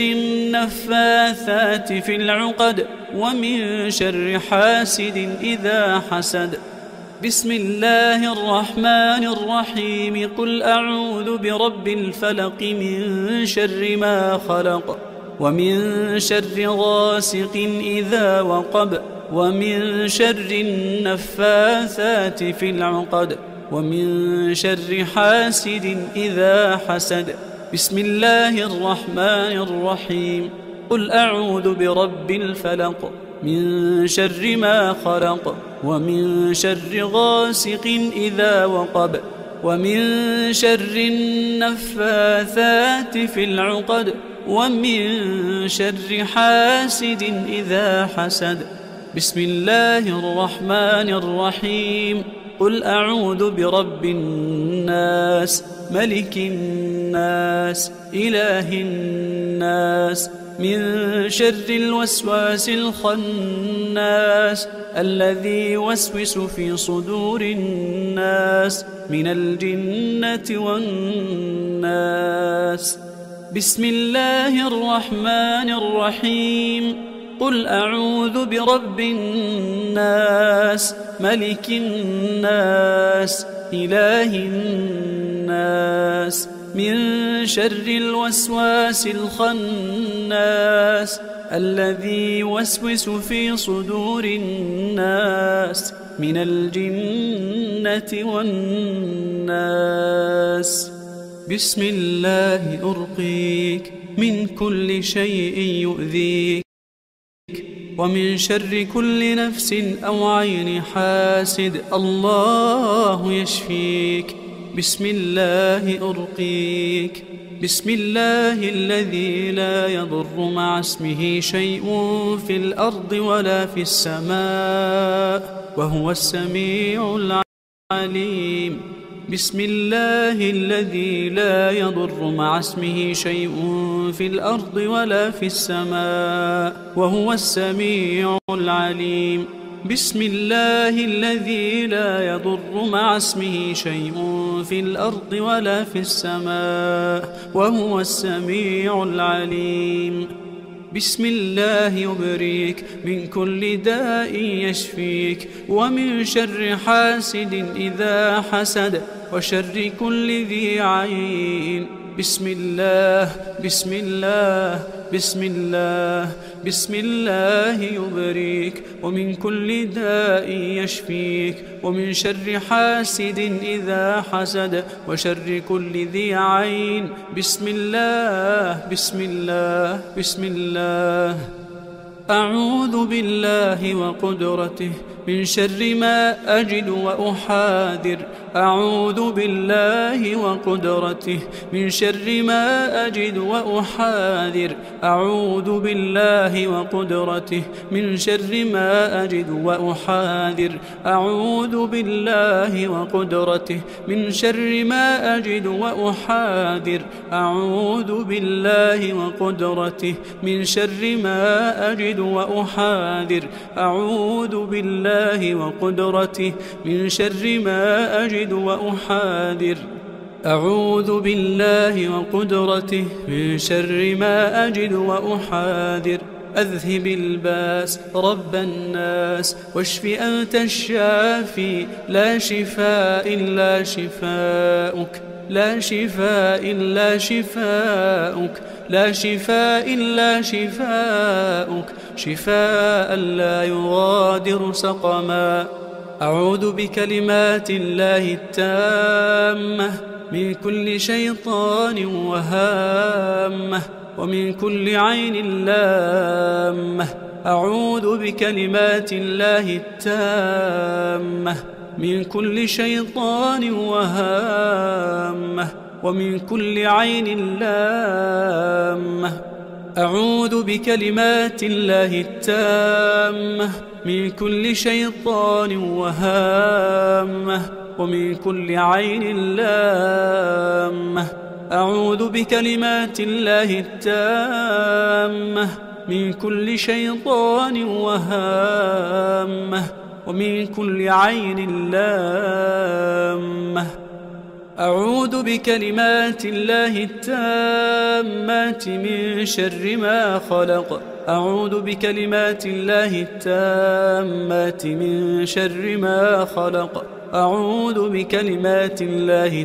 النفاثات في العقد ومن شر حاسد إذا حسد بسم الله الرحمن الرحيم قل أعوذ برب الفلق من شر ما خلق ومن شر غاسق إذا وقب ومن شر النفاثات في العقد ومن شر حاسد إذا حسد بسم الله الرحمن الرحيم قل أعوذ برب الفلق من شر ما خلق ومن شر غاسق إذا وقب ومن شر النفاثات في العقد ومن شر حاسد إذا حسد بسم الله الرحمن الرحيم قل أعوذ برب الناس ملك الناس إله الناس من شر الوسواس الخناس الذي يوسوس في صدور الناس من الجنة والناس بسم الله الرحمن الرحيم قل أعوذ برب الناس ملك الناس إله الناس من شر الوسواس الخناس الذي يوسوس في صدور الناس من الجنة والناس بسم الله أرقيك من كل شيء يؤذيك ومن شر كل نفس أو عين حاسد الله يشفيك بسم الله أرقيك بسم الله الذي لا يضر مع اسمه شيء في الأرض ولا في السماء وهو السميع العليم بسم الله الذي لا يضر مع اسمه شيء في الأرض ولا في السماء وهو السميع العليم بسم الله الذي لا يضر مع اسمه شيء في الأرض ولا في السماء وهو السميع العليم بسم الله يبريك من كل داء يشفيك ومن شر حاسد إذا حسد وشر كل ذي عين بسم الله بسم الله بسم الله بسم الله يبريك ومن كل داء يشفيك ومن شر حاسد إذا حسد وشر كل ذي عين بسم الله بسم الله بسم الله أعوذ بالله وقدرته من شر ما أجد وأحاذر أعوذ بالله وقدرته من شر ما أجد وأحاذر أعوذ بالله وقدرته من شر ما أجد وأحاذر أعوذ بالله وقدرته من شر ما أجد وأحاذر أعوذ بالله وقدرته من شر ما أجد وأحاذر أعوذ بالله وقدرته من شر ما أجد وأحاذر أعوذ بالله وقدرته من شر ما أجد وأحاذر أذهب الباس رب الناس واشف أنت الشافي لا شفاء إلا شفاؤك لا شفاء إلا شفاؤك، لا شفاء إلا شفاؤك، شفاء لا يغادر سقما. أعوذ بكلمات الله التامة من كل شيطان وهامة ومن كل عين لامة. أعوذ بكلمات الله التامة من كل شيطان وهامة ومن كل عين لامة. أعوذ بكلمات الله التامة من كل شيطان وهامة ومن كل عين لامة. أعوذ بكلمات الله التامة من كل شيطان وهامة ومن كل عين لامة. أعوذ بكلمات الله التامات من شر ما خلق. أعوذ بكلمات الله التامات من شر ما خلق. أعوذ بكلمات الله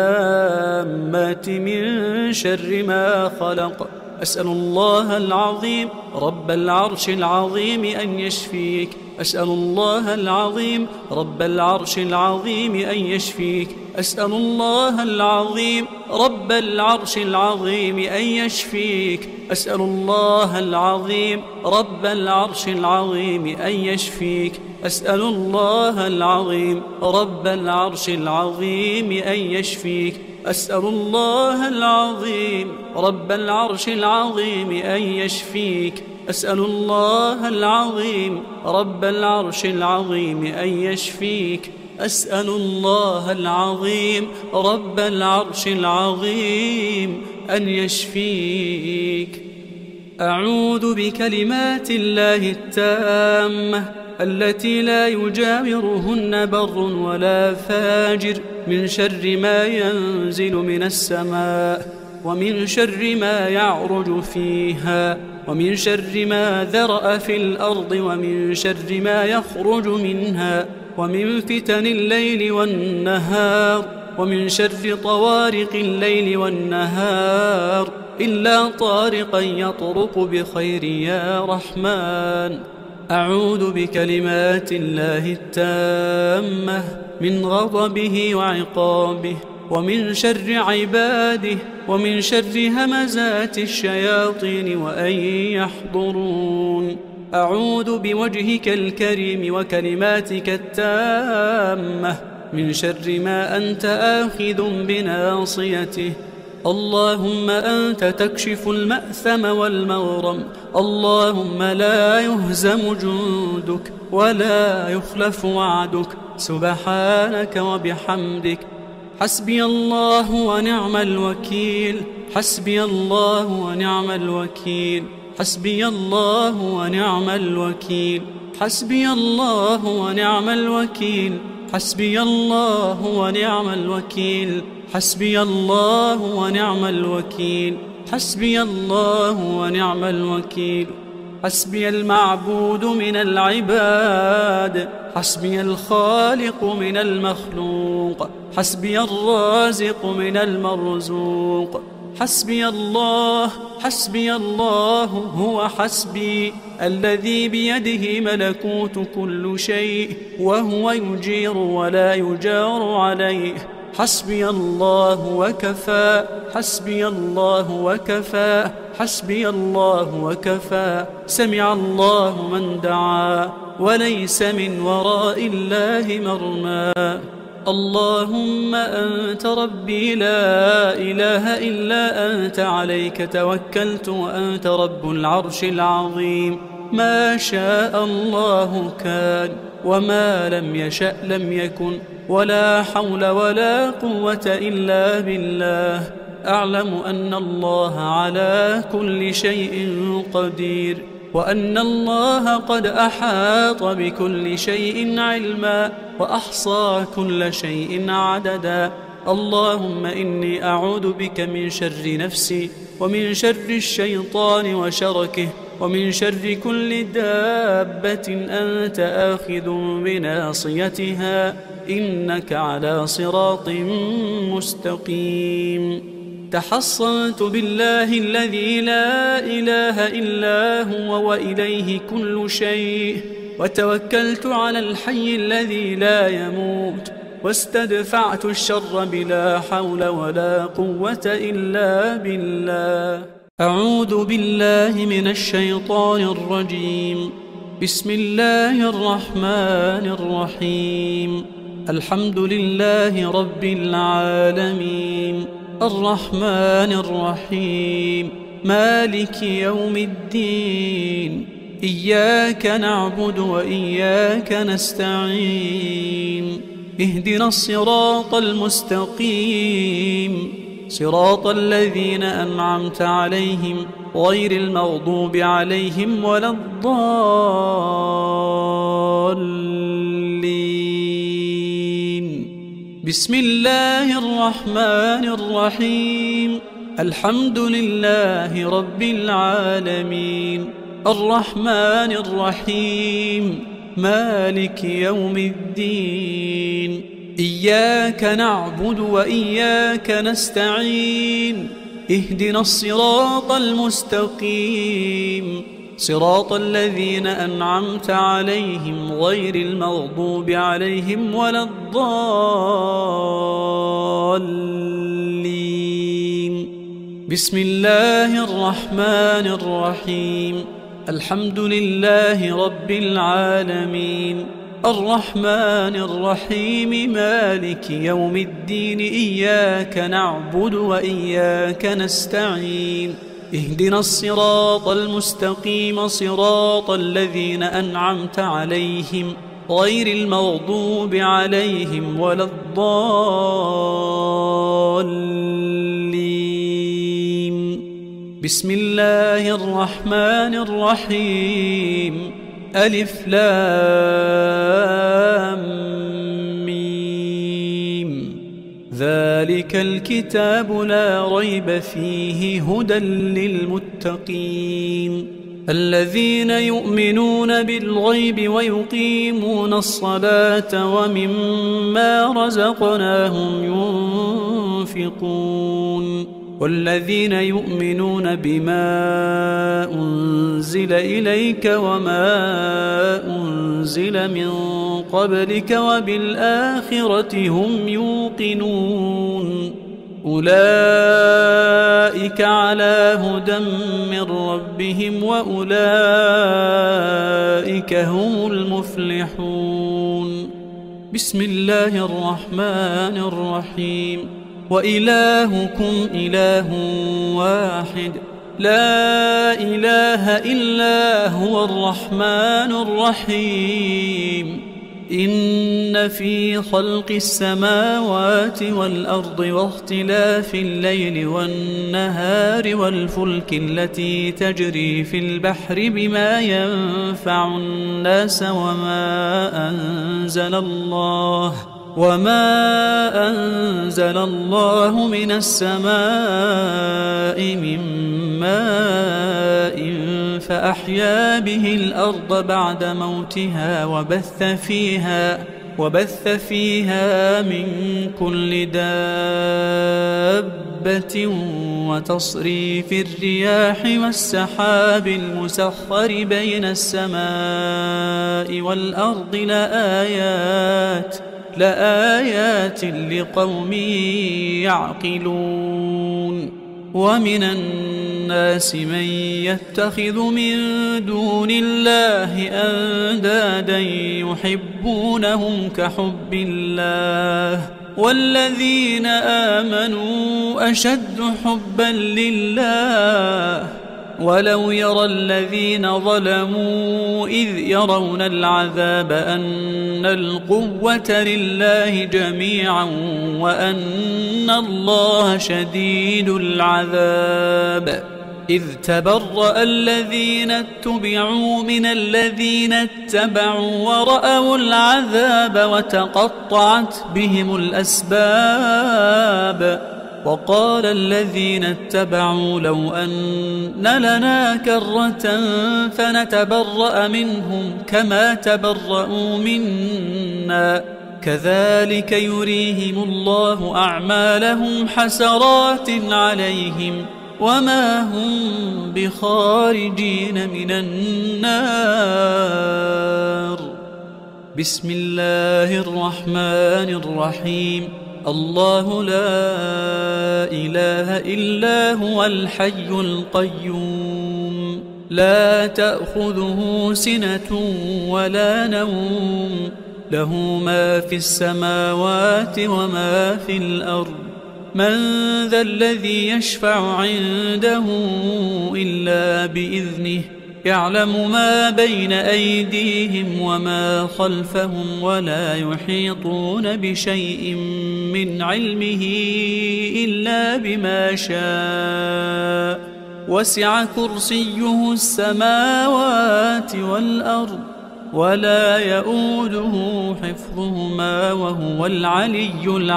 التامات من شر ما خلق. أسأل الله العظيم رب العرش العظيم أن يشفيك. أسأل الله العظيم رب العرش العظيم أن يشفيك. أسأل الله العظيم رب العرش العظيم أن يشفيك. أسأل الله العظيم رب العرش العظيم أن يشفيك. أسأل الله العظيم رب العرش العظيم أن يشفيك. أسأل الله العظيم رب العرش العظيم أن يشفيك. أسأل الله العظيم رب العرش العظيم أن يشفيك. أسأل الله العظيم رب العرش العظيم أن يشفيك. أعوذ بكلمات الله التامة التي لا يجاورهن بر ولا فاجر من شر ما ينزل من السماء ومن شر ما يعرج فيها ومن شر ما ذرأ في الأرض ومن شر ما يخرج منها ومن فتن الليل والنهار ومن شر طوارق الليل والنهار إلا طارقا يطرق بخير يا رحمن. أعوذ بكلمات الله التامة من غضبه وعقابه ومن شر عباده ومن شر همزات الشياطين وأن يحضرون. أعوذ بوجهك الكريم وكلماتك التامة من شر ما أنت آخذ بناصيته. اللهم أنت تكشف المأثم والمغرم. اللهم لا يهزم جندك ولا يخلف وعدك. سبحانك وبحمدك. حسبي الله ونعم الوكيل. حسبي الله ونعم الوكيل. حسبي الله ونعم الوكيل. حسبي الله ونعم الوكيل. حسبي الله ونعم الوكيل. حسبي الله ونعم الوكيل. حسبي الله ونعم الوكيل. حسبي المعبود من العباد. حسبي الخالق من المخلوق. حسبي الرازق من المرزوق. حسبي الله. حسبي الله هو حسبي الذي بيده ملكوت كل شيء وهو يجير ولا يجار عليه. حسبي الله وكفى. حسبي الله وكفى. حسبي الله وكفى. سمع الله من دعا وليس من وراء الله مرمى. اللهم أنت ربي لا إله إلا أنت عليك توكلت وأنت رب العرش العظيم. ما شاء الله كان وما لم يشأ لم يكن ولا حول ولا قوة إلا بالله. أعلم أن الله على كل شيء قدير وأن الله قد أحاط بكل شيء علما وأحصى كل شيء عددا. اللهم إني أعوذ بك من شر نفسي ومن شر الشيطان وشركه ومن شر كل دابة أنت آخذ بناصيتها إنك على صراط مستقيم. تحصنت بالله الذي لا إله إلا هو وإليه كل شيء، وتوكلت على الحي الذي لا يموت، واستدفعت الشر بلا حول ولا قوة إلا بالله. أعوذ بالله من الشيطان الرجيم. بسم الله الرحمن الرحيم. الحمد لله رب العالمين الرحمن الرحيم مالك يوم الدين إياك نعبد وإياك نستعين اهدنا الصراط المستقيم صراط الذين أنعمت عليهم غير المغضوب عليهم ولا الضالين. بسم الله الرحمن الرحيم. الحمد لله رب العالمين الرحمن الرحيم مالك يوم الدين إياك نعبد وإياك نستعين اهدنا الصراط المستقيم صراط الذين أنعمت عليهم غير المغضوب عليهم ولا الضالين. بسم الله الرحمن الرحيم. الحمد لله رب العالمين الرحمن الرحيم مالك يوم الدين إياك نعبد وإياك نستعين اهدنا الصراط المستقيم صراط الذين أنعمت عليهم غير المغضوب عليهم ولا الضالين. بسم الله الرحمن الرحيم. ألف لام ميم ذلك الكتاب لا ريب فيه هدى للمتقين الذين يؤمنون بالغيب ويقيمون الصلاة ومما رزقناهم ينفقون والذين يؤمنون بما أنزل إليك وما أنزل من قبلك وبالآخرة هم يوقنون أولئك على هدى من ربهم وأولئك هم المفلحون. بسم الله الرحمن الرحيم. وإلهكم إله واحد لا إله إلا هو الرحمن الرحيم. إن في خلق السماوات والأرض واختلاف الليل والنهار والفلك التي تجري في البحر بما ينفع الناس وما أنزل الله من السماء من ماء فأحيا به الأرض بعد موتها وبث فيها من كل دابة وتصريف الرياح والسحاب المسخر بين السماء والأرض لآيات لقوم يعقلون. ومن الناس من يتخذ من دون الله أندادا يحبونهم كحب الله والذين آمنوا أشد حبا لله ولو يرى الذين ظلموا إذ يرون العذاب أن القوة لله جميعا وأن الله شديد العذاب إذ تبرأ الذين اتبعوا من الذين اتبعوا ورأوا العذاب وتقطعت بهم الأسباب وقال الذين اتبعوا لو أن لنا كرة فنتبرأ منهم كما تبرأوا منا كذلك يريهم الله أعمالهم حسرات عليهم وما هم بخارجين من النار. بسم الله الرحمن الرحيم. الله لا إله إلا هو الحي القيوم لا تأخذه سنة ولا نوم له ما في السماوات وما في الأرض من ذا الذي يشفع عنده إلا بإذنه يعلم ما بين أيديهم وما خلفهم ولا يحيطون بشيء من علمه إلا بما شاء وسع كرسيه السماوات والأرض ولا يؤوده حفظهما وهو العلي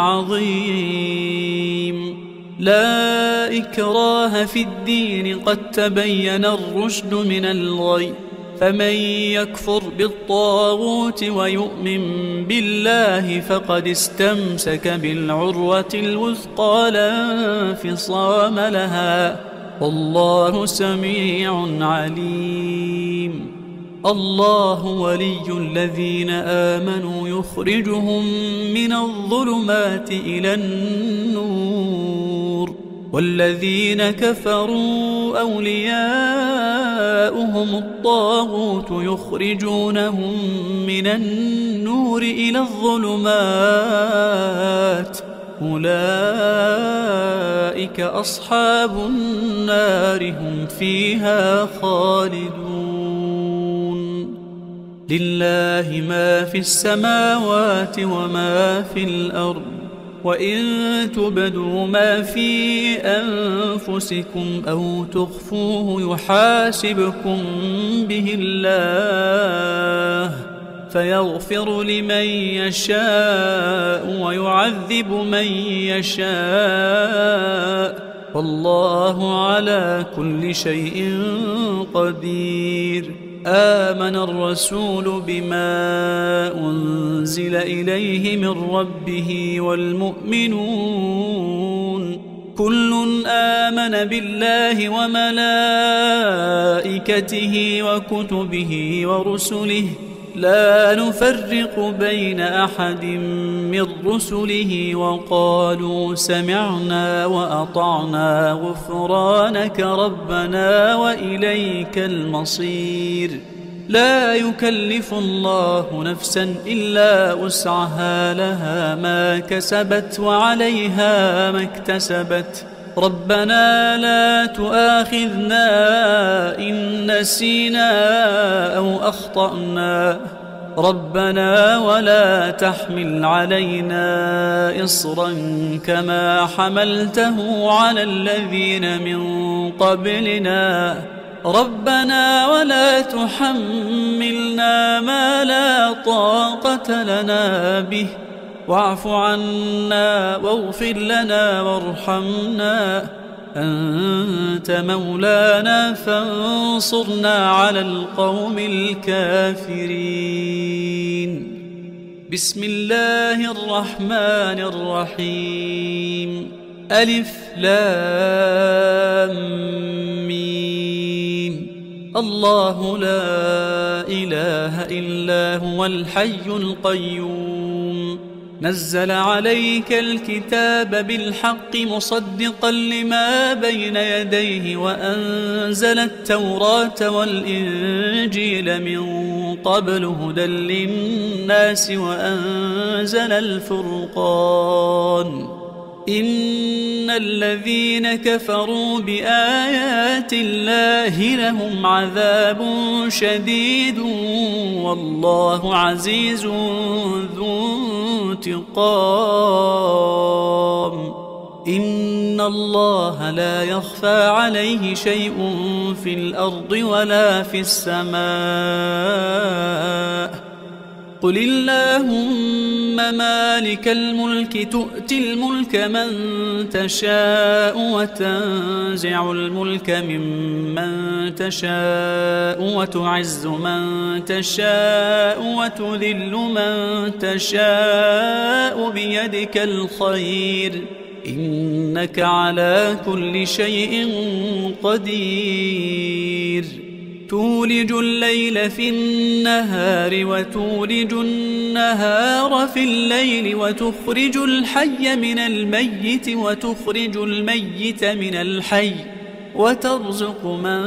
العظيم. لا إكراه في الدين قد تبين الرشد من الغي فمن يكفر بالطاغوت ويؤمن بالله فقد استمسك بالعروة الوثقى لا انفصام لها والله سميع عليم. الله ولي الذين آمنوا يخرجهم من الظلمات إلى النور والذين كفروا أولياؤهم الطاغوت يخرجونهم من النور إلى الظلمات أولئك أصحاب النار هم فيها خالدون. لله ما في السماوات وما في الأرض وإن تبدوا ما في أنفسكم أو تخفوه يحاسبكم به الله فيغفر لمن يشاء ويعذب من يشاء والله على كل شيء قدير. آمن الرسول بما أنزل إليه من ربه والمؤمنون كل آمن بالله وملائكته وكتبه ورسله لا نفرق بين أحد من رسله وقالوا سمعنا وأطعنا غفرانك ربنا وإليك المصير. لا يكلف الله نفسا إلا وسعها لها ما كسبت وعليها ما اكتسبت ربنا لا تؤاخذنا إن نسينا أو أخطأنا ربنا ولا تحمل علينا إصرا كما حملته على الذين من قبلنا ربنا ولا تحملنا ما لا طاقة لنا به واعف عنا واغفر لنا وارحمنا أنت مولانا فانصرنا على القوم الكافرين. بسم الله الرحمن الرحيم. ألف لام ميم. الله لا إله إلا هو الحي القيوم نزل عليك الكتاب بالحق مصدقا لما بين يديه وأنزل التوراة والإنجيل من قبل هدى للناس وأنزل الفرقان إن الذين كفروا بآيات الله لهم عذاب شديد والله عزيز ذو انتقام. إن الله لا يخفى عليه شيء في الأرض ولا في السماء قل اللهم مالك الملك تؤتي الملك من تشاء وتنزع الملك ممن تشاء وتعز من تشاء وتذل من تشاء بيدك الخير إنك على كل شيء قدير تولج الليل في النهار وتولج النهار في الليل وتخرج الحي من الميت وتخرج الميت من الحي وترزق من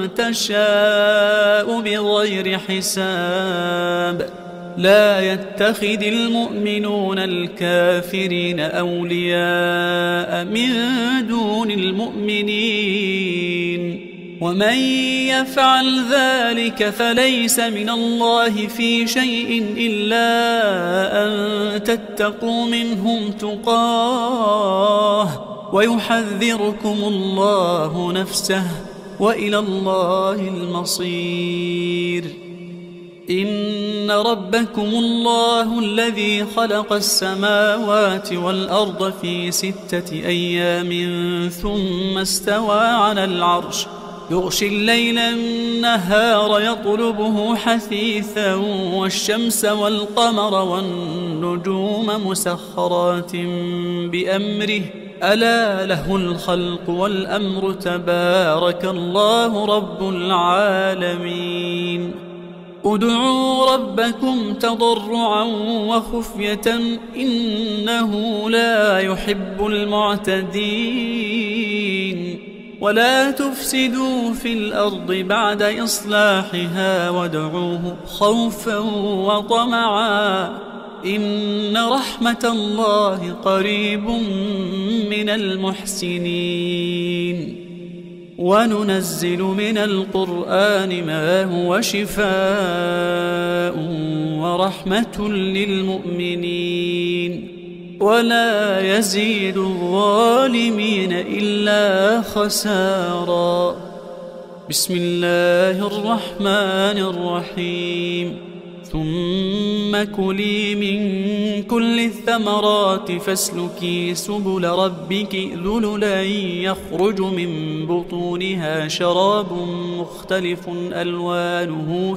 تشاء بغير حساب لا يتخذ المؤمنون الكافرين أولياء من دون المؤمنين ومن يفعل ذلك فليس من الله في شيء إلا أن تتقوا منهم تقاه ويحذركم الله نفسه وإلى الله المصير إن ربكم الله الذي خلق السماوات والأرض في 6 أيام ثم استوى على العرش يغشي الليل النهار يطلبه حثيثا والشمس والقمر والنجوم مسخرات بأمره ألا له الخلق والأمر تبارك الله رب العالمين ادعوا ربكم تضرعا وخفية إنه لا يحب المعتدين ولا تفسدوا في الأرض بعد إصلاحها وادعوه خوفا وطمعا إن رحمة الله قريب من المحسنين وننزل من القرآن ما هو شفاء ورحمة للمؤمنين ولا يزيد الظالمين إلا خسارا بسم الله الرحمن الرحيم ثم كلي من كل الثمرات فاسلكي سبل ربك ذللا يخرج من بطونها شراب مختلف ألوانه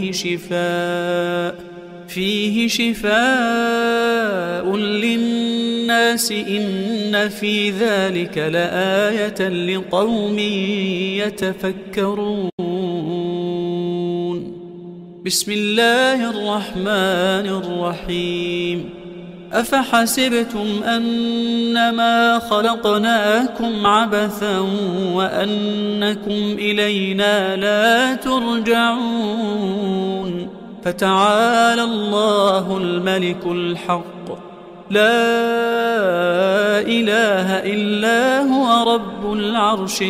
فيه شفاء للناس إن في ذلك لآية لقوم يتفكرون بسم الله الرحمن الرحيم أفحسبتم أنما خلقناكم عبثا وأنكم إلينا لا ترجعون فتعالى الله الملك الحق لا إله إلا هو رب العرش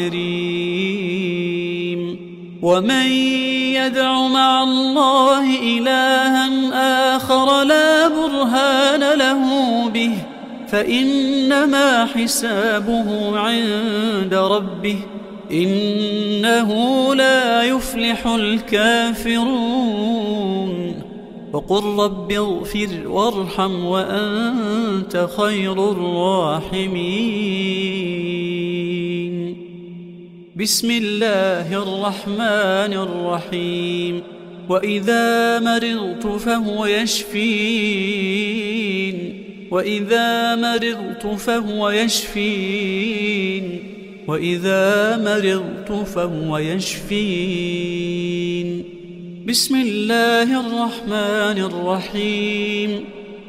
الكريم ومن يدع مع الله إلها آخر لا برهان له به فإنما حسابه عند ربه إنه لا يفلح الكافرون وقل رب اغفر وارحم وأنت خير الراحمين بسم الله الرحمن الرحيم وإذا مرضت فهو يشفين وإذا مرضت فهو يشفين وإذا مرضت فهو يشفين بسم الله الرحمن الرحيم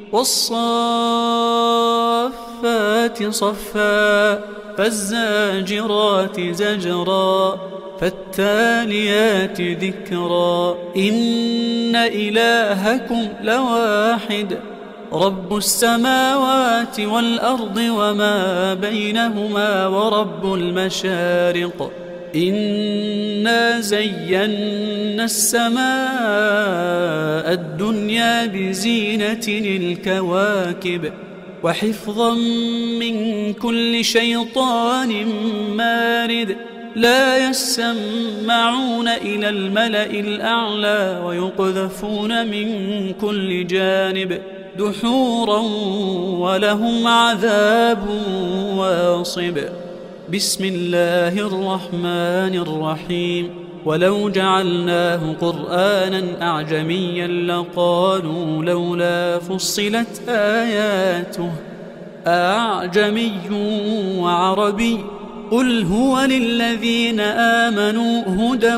والصافات صفا فالزاجرات زجرا فالتاليات ذكرا إن إلهكم لواحد رب السماوات والأرض وما بينهما ورب المشارق إنا زينا السماء الدنيا بزينة الكواكب وحفظا من كل شيطان مارد لا يسمعون إلى الملأ الأعلى ويقذفون من كل جانب دحورا ولهم عذاب واصب. بسم الله الرحمن الرحيم. ولو جعلناه قرآنا أعجميا لقالوا لولا فصلت آياته أعجمي وعربي قل هو للذين آمنوا هدى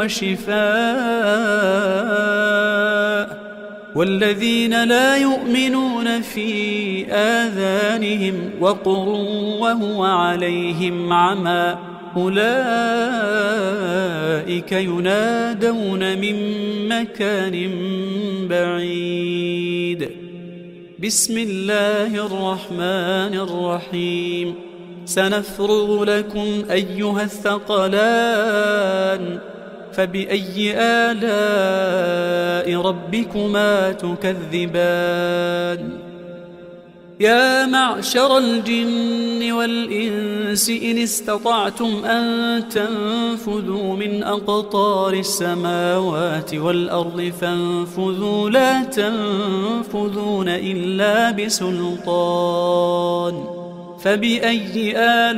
وشفاء والذين لا يؤمنون في آذانهم وقر وهو عليهم عمى أولئك ينادون من مكان بعيد. بسم الله الرحمن الرحيم. سنفرغ لكم أيها الثقلان فبأي آلاء ربكما تكذبان. يا معشر الجن والإنس إن استطعتم أن تنفذوا من أقطار السماوات والأرض فانفذوا لا تنفذون إلا بسلطان. فبأي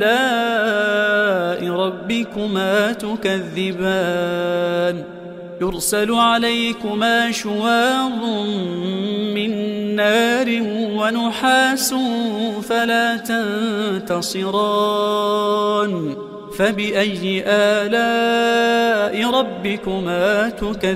آلاء ربكما تكذبان. يرسل عليكما شواظ من نار ونحاس فلا تنتصران. فبأي آلاء ربكما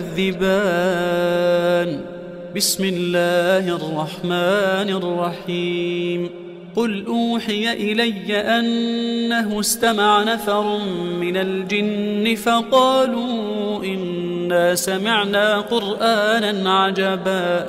تكذبان. بسم الله الرحمن الرحيم. قل أوحي إلي أنه استمع نفر من الجن فقالوا إنا سمعنا قرآنا عجبا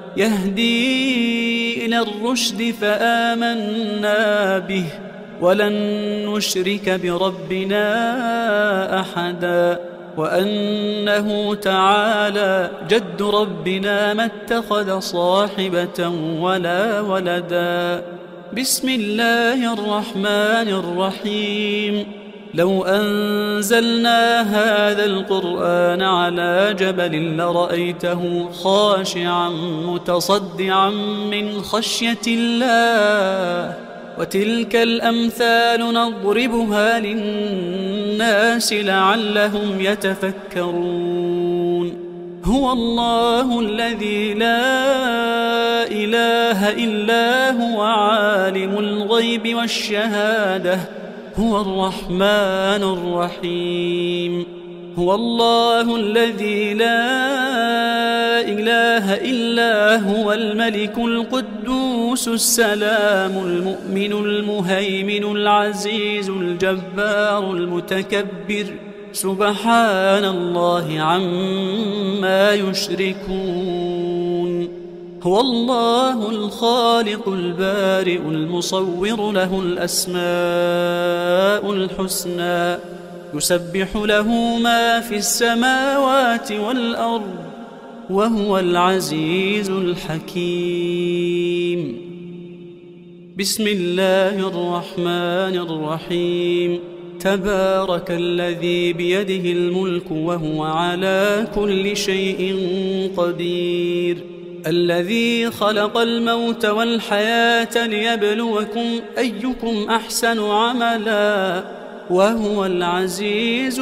يهدي إلى الرشد فآمنا به ولن نشرك بربنا أحدا وأنه تعالى جد ربنا ما اتخذ صاحبة ولا ولدا. بسم الله الرحمن الرحيم. لو أنزلنا هذا القرآن على جبل لرأيته خاشعا متصدعا من خشية الله وتلك الأمثال نضربها للناس لعلهم يتفكرون. هو الله الذي لا إله إلا هو عالم الغيب والشهادة هو الرحمن الرحيم. هو الله الذي لا إله إلا هو الملك القدوس السلام المؤمن المهيمن العزيز الجبار المتكبر سبحان الله عما يشركون. هو الله الخالق البارئ المصور له الأسماء الحسنى يسبح له ما في السماوات والأرض وهو العزيز الحكيم. بسم الله الرحمن الرحيم. تبارك الذي بيده الملك وهو على كل شيء قدير. الذي خلق الموت والحياة ليبلوكم أيكم أحسن عملا وهو العزيز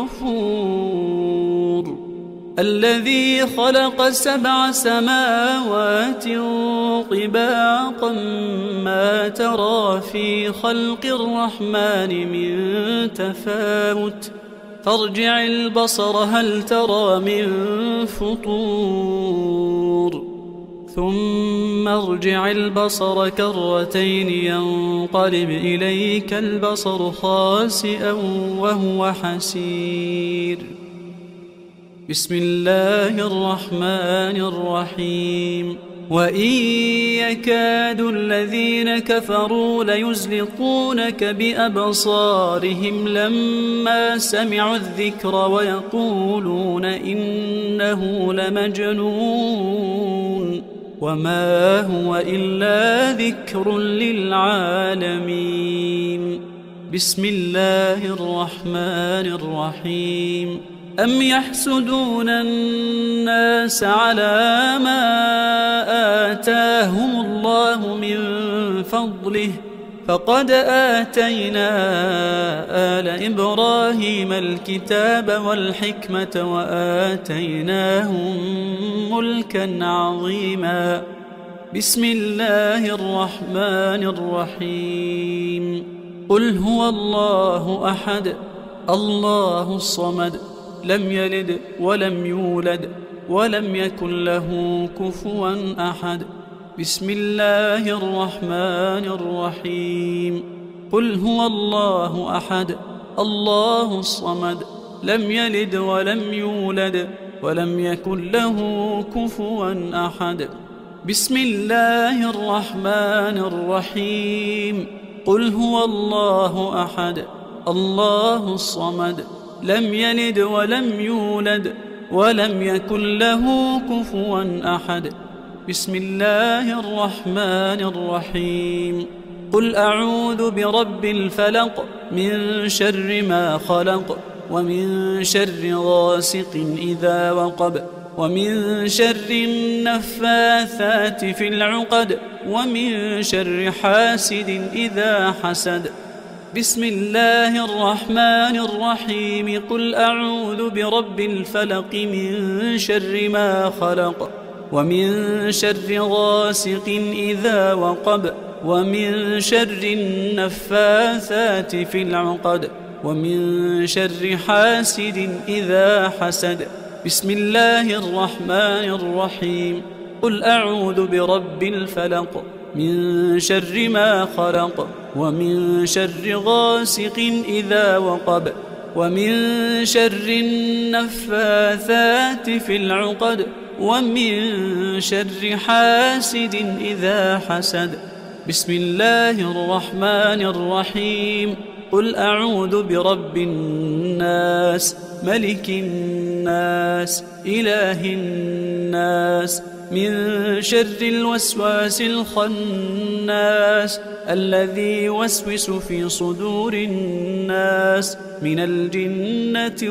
الغفور. الذي خلق 7 سماوات طباقا ما ترى في خلق الرحمن من تفاوت فارجع البصر هل ترى من فطور ثم ارجع البصر كرتين ينقلب إليك البصر خاسئا وهو حسير. بسم الله الرحمن الرحيم. وإن يكاد الذين كفروا ليزلقونك بأبصارهم لما سمعوا الذكر ويقولون إنه لمجنون وما هو إلا ذكر للعالمين. بسم الله الرحمن الرحيم أم يحسدون الناس على ما آتاهم الله من فضله فقد آتينا آل إبراهيم الكتاب والحكمة وآتيناهم ملكا عظيما بسم الله الرحمن الرحيم قل هو الله أحد الله الصمد لم يلد ولم يولد ولم يكن له كفوا أحد بسم الله الرحمن الرحيم قل هو الله أحد الله الصمد لم يلد ولم يولد ولم يكن له كفوا أحد بسم الله الرحمن الرحيم قل هو الله أحد الله الصمد لم يلد ولم يولد ولم يكن له كفوا أحد بسم الله الرحمن الرحيم قل أعوذ برب الفلق من شر ما خلق ومن شر غاسق إذا وقب ومن شر النفاثات في العقد ومن شر حاسد إذا حسد بسم الله الرحمن الرحيم قل أعوذ برب الفلق من شر ما خلق ومن شر غاسق إذا وقب ومن شر النفاثات في العقد ومن شر حاسد إذا حسد بسم الله الرحمن الرحيم قل أعوذ برب الفلق من شر ما خلق ومن شر غاسق إذا وقب ومن شر النفاثات في العقد ومن شر حاسد إذا حسد بسم الله الرحمن الرحيم قل أعوذ برب الناس ملك الناس إله الناس من شر الوسواس الخناس الذي يوسوس في صدور الناس من الجنة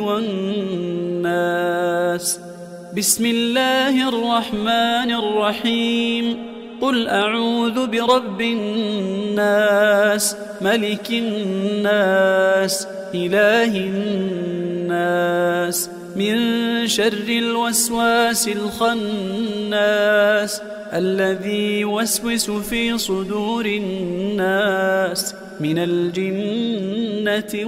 والناس بسم الله الرحمن الرحيم قل أعوذ برب الناس ملك الناس إله الناس من شر الوسواس الخناس الذي يوسوس في صدور الناس من الجنة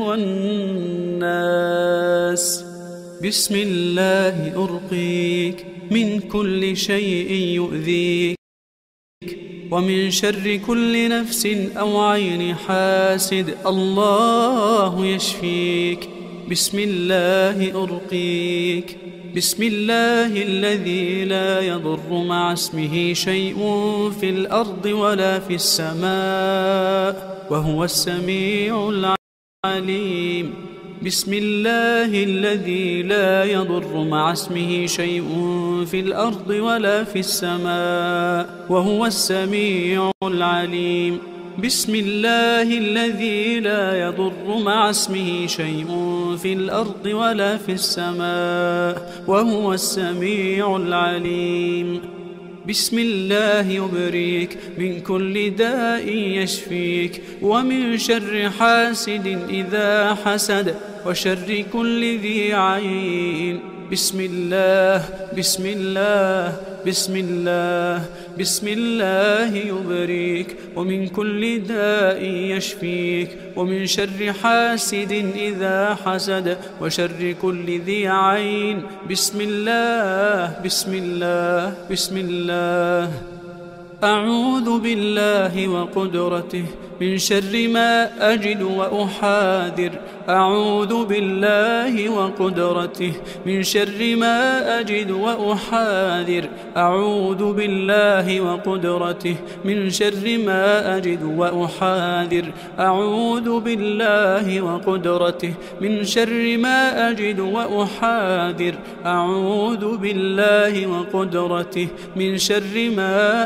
والناس بسم الله أرقيك من كل شيء يؤذيك ومن شر كل نفس أو عين حاسد الله يشفيك بسم الله أرقيك بسم الله الذي لا يضر مع اسمه شيء في الأرض ولا في السماء وهو السميع العليم بسم الله الذي لا يضر مع اسمه شيء في الأرض ولا في السماء وهو السميع العليم بسم الله الذي لا يضر مع اسمه شيء في الأرض ولا في السماء وهو السميع العليم بسم الله يبريك من كل داء يشفيك ومن شر حاسد إذا حسد وشر كل ذي عين بسم الله بسم الله بسم الله بسم الله يبريك ومن كل داء يشفيك ومن شر حاسد إذا حسد وشر كل ذي عين بسم الله بسم الله بسم الله أعوذ بالله وقدرته من شر ما أجد وأحاذر أعوذ بالله وقدرته من شر ما أجد وأحاذر أعوذ بالله وقدرته من شر ما أجد وأحاذر أعوذ بالله وقدرته من شر ما أجد وأحاذر أعوذ بالله وقدرته من شر ما أجد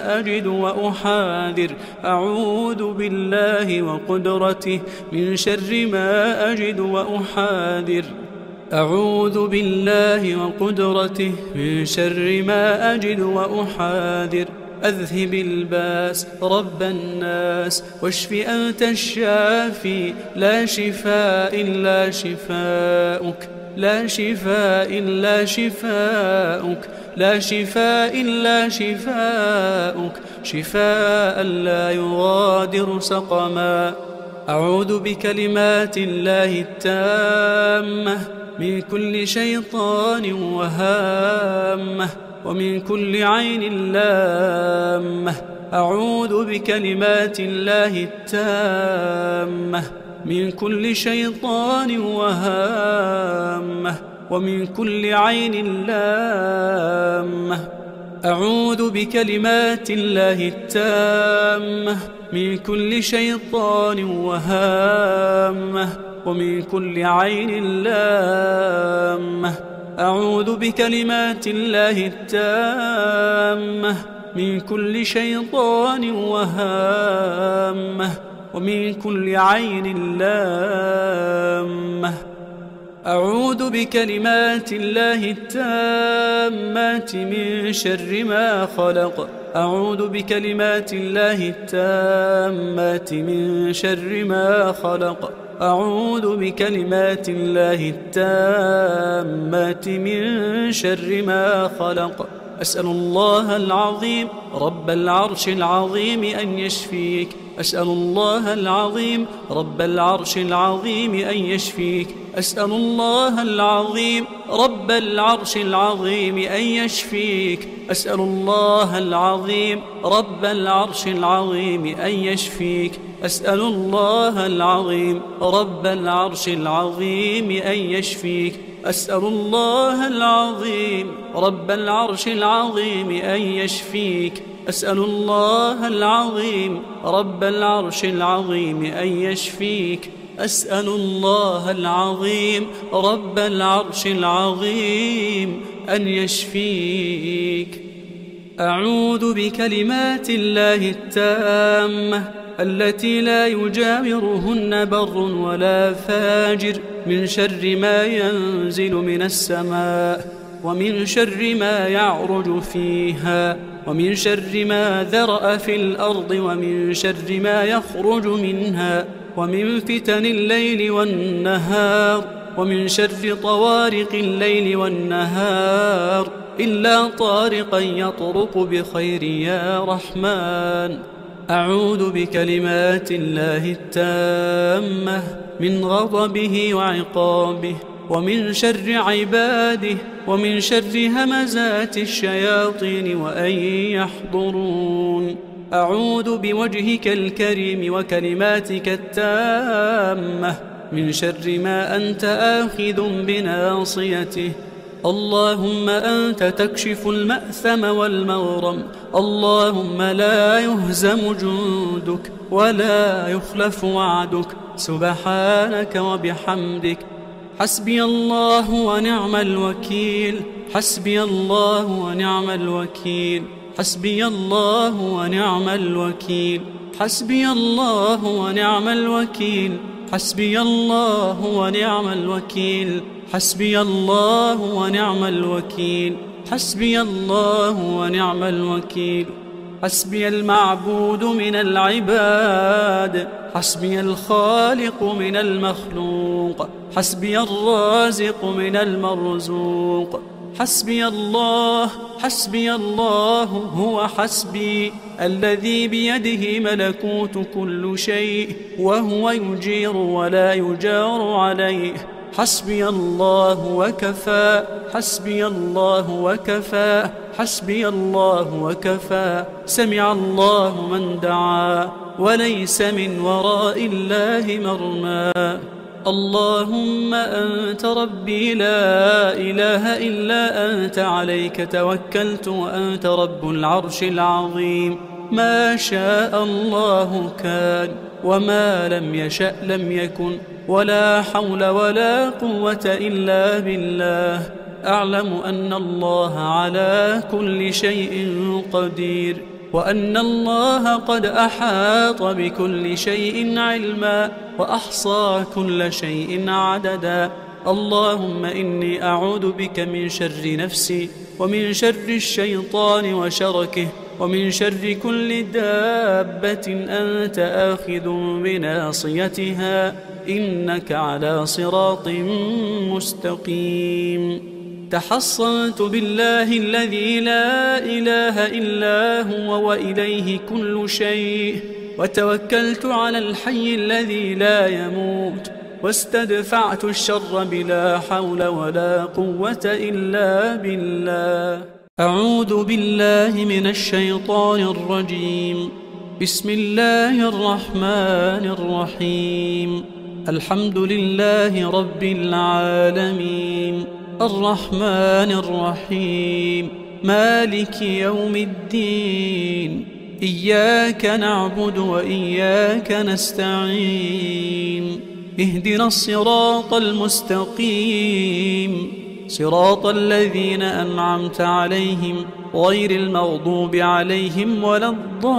وأحاذر. أعوذ بالله وقدرته من شر ما أجد وأحاذر. أعوذ بالله وقدرته من شر ما أجد وأحاذر. أذهب الباس رب الناس واشف أنت الشافي لا شفاء إلا شفاؤك لا شفاء إلا شفاؤك لا شفاء إلا شفاؤك شفاء لا يغادر سقما. أعوذ بكلمات الله التامة من كل شيطان وهامة ومن كل عين لامة. أعوذ بكلمات الله التامة من كل شيطان وهامة ومن كل عين لامة. أعوذ بكلمات الله التامة من كل شيطان وهامة ومن كل عين لامة. أعوذ بكلمات الله التامة من كل شيطان وهامة ومن كل عين لامة. أعوذ بكلمات الله التامات من شر ما خلق. أعوذ بكلمات الله التامات من شر ما خلق. أعوذ بكلمات الله التامات من شر ما خلق. أسأل الله العظيم رب العرش العظيم أن يشفيك. أسأل الله العظيم رب العرش العظيم أن يشفيك. أسأل الله العظيم رب العرش العظيم أن يشفيك. أسأل الله العظيم رب العرش العظيم أن يشفيك. أسأل الله العظيم رب العرش العظيم أن يشفيك. أسأل الله العظيم رب العرش العظيم أن يشفيك. أسأل الله العظيم رب العرش العظيم أن يشفيك. أسأل الله العظيم رب العرش العظيم أن يشفيك. أعوذ بكلمات الله التامة التي لا يجاورهن بر ولا فاجر من شر ما ينزل من السماء ومن شر ما يعرج فيها ومن شر ما ذرأ في الأرض ومن شر ما يخرج منها ومن فتن الليل والنهار ومن شر طوارق الليل والنهار إلا طارقا يطرق بخير يا رحمن. أعوذ بكلمات الله التامة من غضبه وعقابه ومن شر عباده ومن شر همزات الشياطين وأن يحضرون. أعوذ بوجهك الكريم وكلماتك التامة من شر ما أنت آخذ بناصيته. اللهم أنت تكشف المأثم والمغرم. اللهم لا يهزم جندك ولا يخلف وعدك. سبحانك وبحمدك. حسبي الله ونعم الوكيل. حسبي الله ونعم الوكيل. حسبي الله ونعم الوكيل. حسبي الله ونعم الوكيل. حسبي الله ونعم الوكيل. حسبي الله ونعم الوكيل. حسبي الله ونعم الوكيل. حسبي المعبود من العباد. حسبي الخالق من المخلوق. حسبي الرازق من المرزوق. حسبي الله. حسبي الله هو حسبي الذي بيده ملكوت كل شيء وهو يجير ولا يجار عليه. حسبي الله وكفى. حسبي الله وكفى. حسبي الله وكفى. سمع الله من دعا وليس من وراء الله مرمى. اللهم أنت ربي لا إله إلا أنت عليك توكلت وأنت رب العرش العظيم. ما شاء الله كان وما لم يشأ لم يكن ولا حول ولا قوة إلا بالله. أعلم أن الله على كل شيء قدير. وأن الله قد أحاط بكل شيء علما وأحصى كل شيء عددا. اللهم إني أعوذ بك من شر نفسي ومن شر الشيطان وشركه ومن شر كل دابة أنت آخذ بناصيتها إنك على صراط مستقيم. تحصنت بالله الذي لا إله إلا هو وإليه كل شيء، وتوكلت على الحي الذي لا يموت، واستدفعت الشر بلا حول ولا قوة إلا بالله. أعوذ بالله من الشيطان الرجيم. بسم الله الرحمن الرحيم. الحمد لله رب العالمين الرحمن الرحيم مالك يوم الدين. إياك نعبد وإياك نستعين. اهدنا الصراط المستقيم صراط الذين أنعمت عليهم غير المغضوب عليهم ولا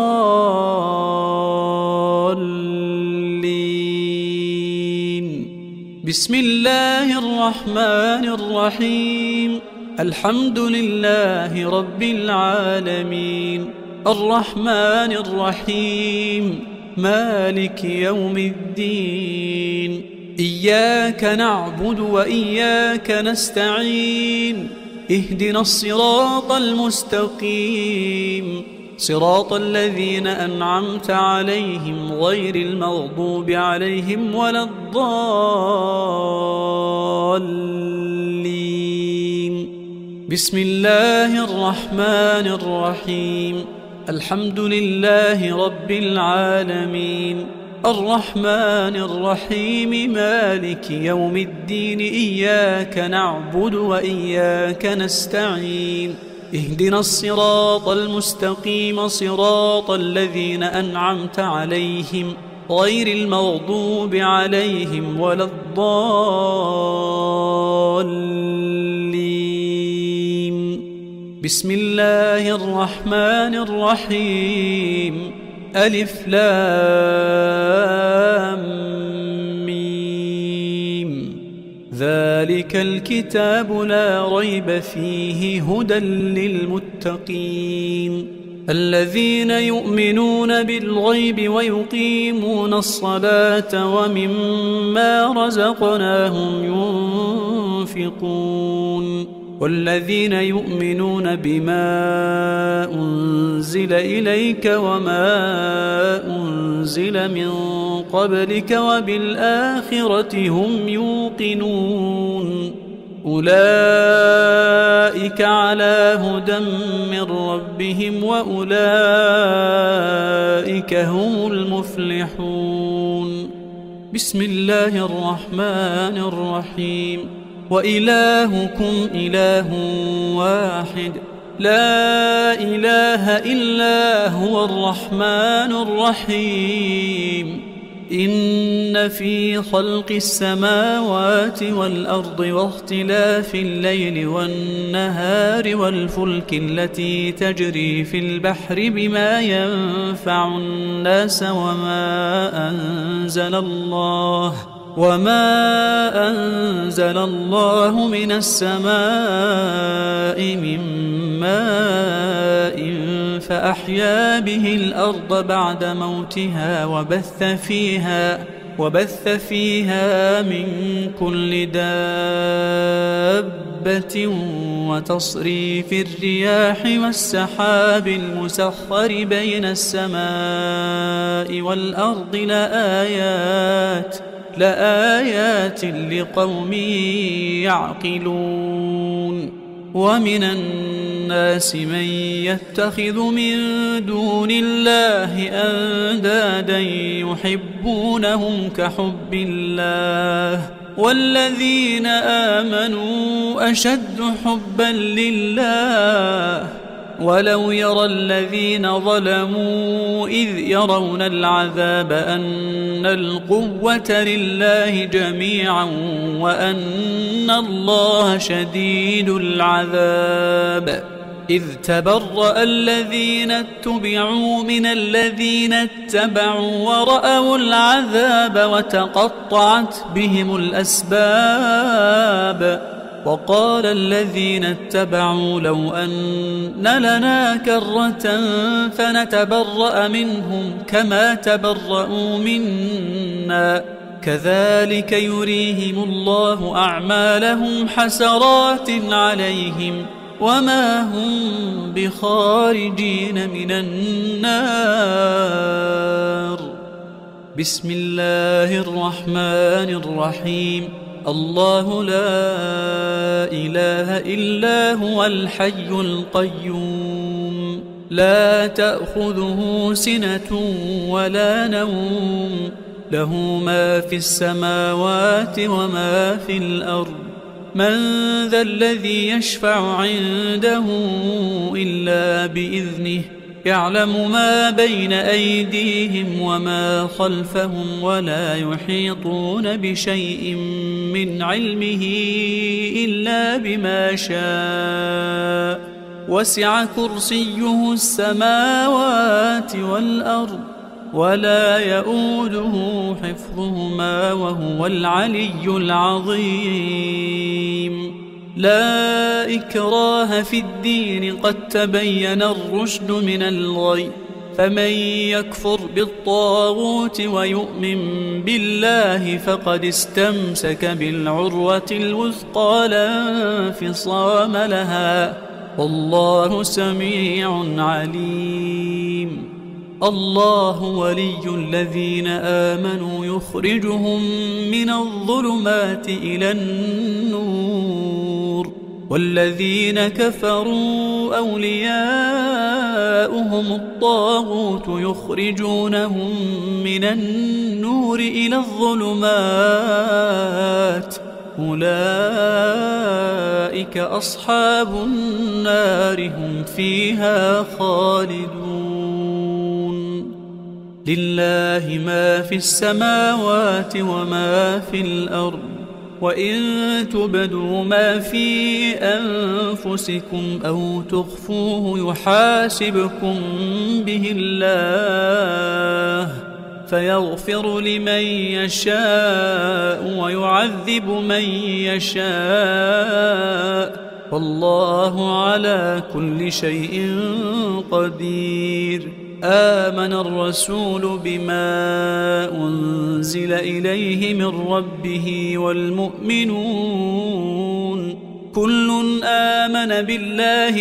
الضالين. بسم الله الرحمن الرحيم. الحمد لله رب العالمين الرحمن الرحيم مالك يوم الدين. إياك نعبد وإياك نستعين. اهدنا الصراط المستقيم صراط الذين أنعمت عليهم غير المغضوب عليهم ولا الضالين. بسم الله الرحمن الرحيم. الحمد لله رب العالمين الرحمن الرحيم مالك يوم الدين. إياك نعبد وإياك نستعين. اهدنا الصراط المستقيم صراط الذين أنعمت عليهم غير المغضوب عليهم ولا الضالين. بسم الله الرحمن الرحيم. ألف لام ميم. ذلك الكتاب لا ريب فيه هدى للمتقين الذين يؤمنون بالغيب ويقيمون الصلاة ومما رزقناهم ينفقون والذين يؤمنون بما أنزل إليك وما أنزل من قبلك وبالآخرة هم يوقنون أولئك على هدى من ربهم وأولئك هم المفلحون. بسم الله الرحمن الرحيم. وإلهكم إله واحد لا إله إلا هو الرحمن الرحيم. إن في خلق السماوات والأرض واختلاف الليل والنهار والفلك التي تجري في البحر بما ينفع الناس وما أنزل الله من السماء من ماء فأحيا به الأرض بعد موتها وبث فيها من كل دابة وتصريف الرياح والسحاب المسخر بين السماء والأرض لآيات لقوم يعقلون. ومن الناس من يتخذ من دون الله أندادا يحبونهم كحب الله والذين آمنوا أشد حبا لله ولو يرى الذين ظلموا إذ يرون العذاب أن القوة لله جميعا وأن الله شديد العذاب. إذ تبرأ الذين اتبعوا من الذين اتبعوا ورأوا العذاب وتقطعت بهم الأسباب وقال الذين اتبعوا لو أن لنا كرة فنتبرأ منهم كما تبرأوا منا كذلك يريهم الله أعمالهم حسرات عليهم وما هم بخارجين من النار. بسم الله الرحمن الرحيم. الله لا إله إلا هو الحي القيوم لا تأخذه سنة ولا نوم له ما في السماوات وما في الأرض من ذا الذي يشفع عنده إلا بإذنه يعلم ما بين أيديهم وما خلفهم ولا يحيطون بشيء من علمه إلا بما شاء وسع كرسيه السماوات والأرض ولا يؤوده حفظهما وهو العلي العظيم. لا إكراه في الدين قد تبين الرشد من الغي فمن يكفر بالطاغوت ويؤمن بالله فقد استمسك بالعروة الوثقى لا انفصام لها والله سميع عليم. الله ولي الذين آمنوا يخرجهم من الظلمات إلى النور والذين كفروا أولياؤهم الطاغوت يخرجونهم من النور إلى الظلمات أولئك أصحاب النار هم فيها خالدون. لله ما في السماوات وما في الأرض وإن تبدوا ما في أنفسكم أو تخفوه يحاسبكم به الله فيغفر لمن يشاء ويعذب من يشاء والله على كل شيء قدير. آمن الرسول بما أنزل إليه من ربه والمؤمنون كل آمن بالله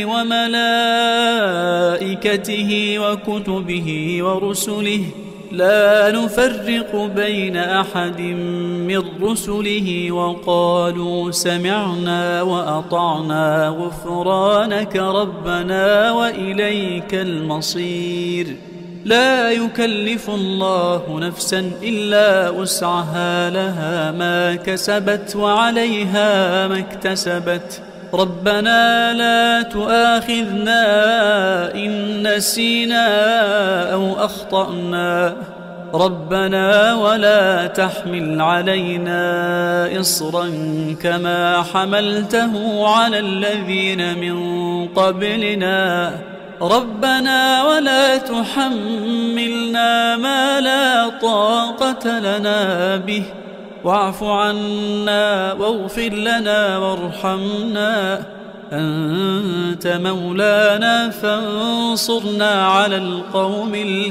وملائكته وكتبه ورسله لا نفرق بين أحد من رسله وقالوا سمعنا وأطعنا غفرانك ربنا وإليك المصير. لا يكلف الله نفسا إلا وسعها لها ما كسبت وعليها ما اكتسبت ربنا لا تؤاخذنا إن نسينا أو أخطأنا ربنا ولا تحمل علينا إصرا كما حملته على الذين من قبلنا ربنا ولا تحملنا ما لا طاقة لنا به واعف عنا واغفر لنا وارحمنا أنت مولانا فانصرنا على القوم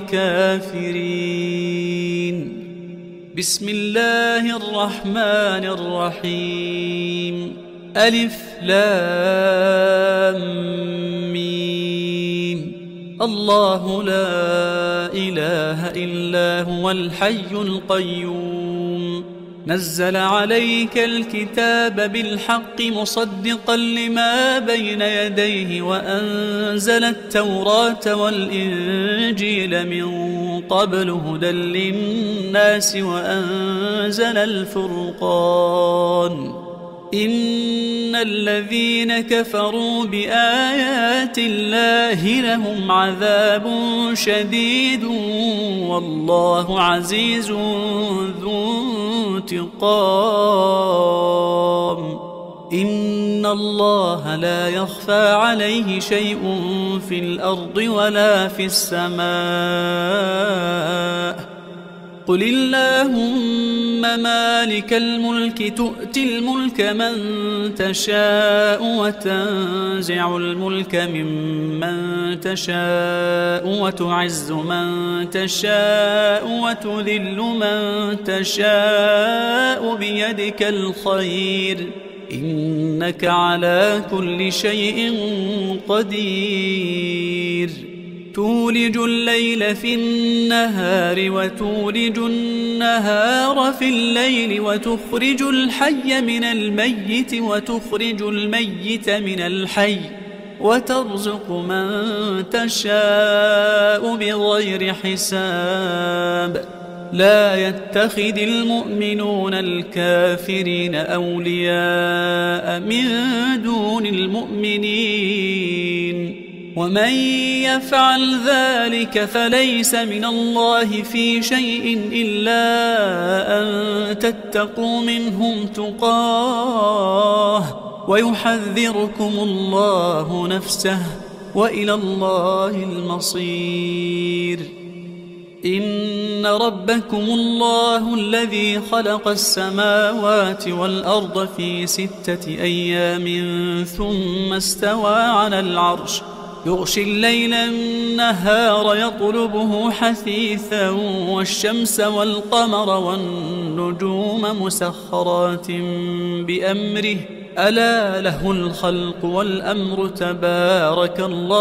الكافرين. بسم الله الرحمن الرحيم. ألف لام ميم. الله لا إله إلا هو الحي القيوم نزل عليك الكتاب بالحق مصدقا لما بين يديه وأنزل التوراة والإنجيل من قبل هدى للناس وأنزل الفرقان إن الذين كفروا بآيات الله لهم عذاب شديد والله عزيز ذو انتقام. إن الله لا يخفى عليه شيء في الأرض ولا في السماء. قل اللهم مالك الملك تؤتي الملك من تشاء وتنزع الملك ممن تشاء وتعز من تشاء وتذل من تشاء بيدك الخير إنك على كل شيء قدير. تولج الليل في النهار وتولج النهار في الليل وتخرج الحي من الميت وتخرج الميت من الحي وترزق من تشاء بغير حساب. لا يتخذ المؤمنون الكافرين أولياء من دون المؤمنين ومن يفعل ذلك فليس من الله في شيء إلا أن تتقوا منهم تقاه ويحذركم الله نفسه وإلى الله المصير. إن ربكم الله الذي خلق السماوات والأرض في 6 أيام ثم استوى على العرش يغشي الليل النهار يطلبه حثيثا والشمس والقمر والنجوم مسخرات بأمره ألا له الخلق والأمر تبارك الله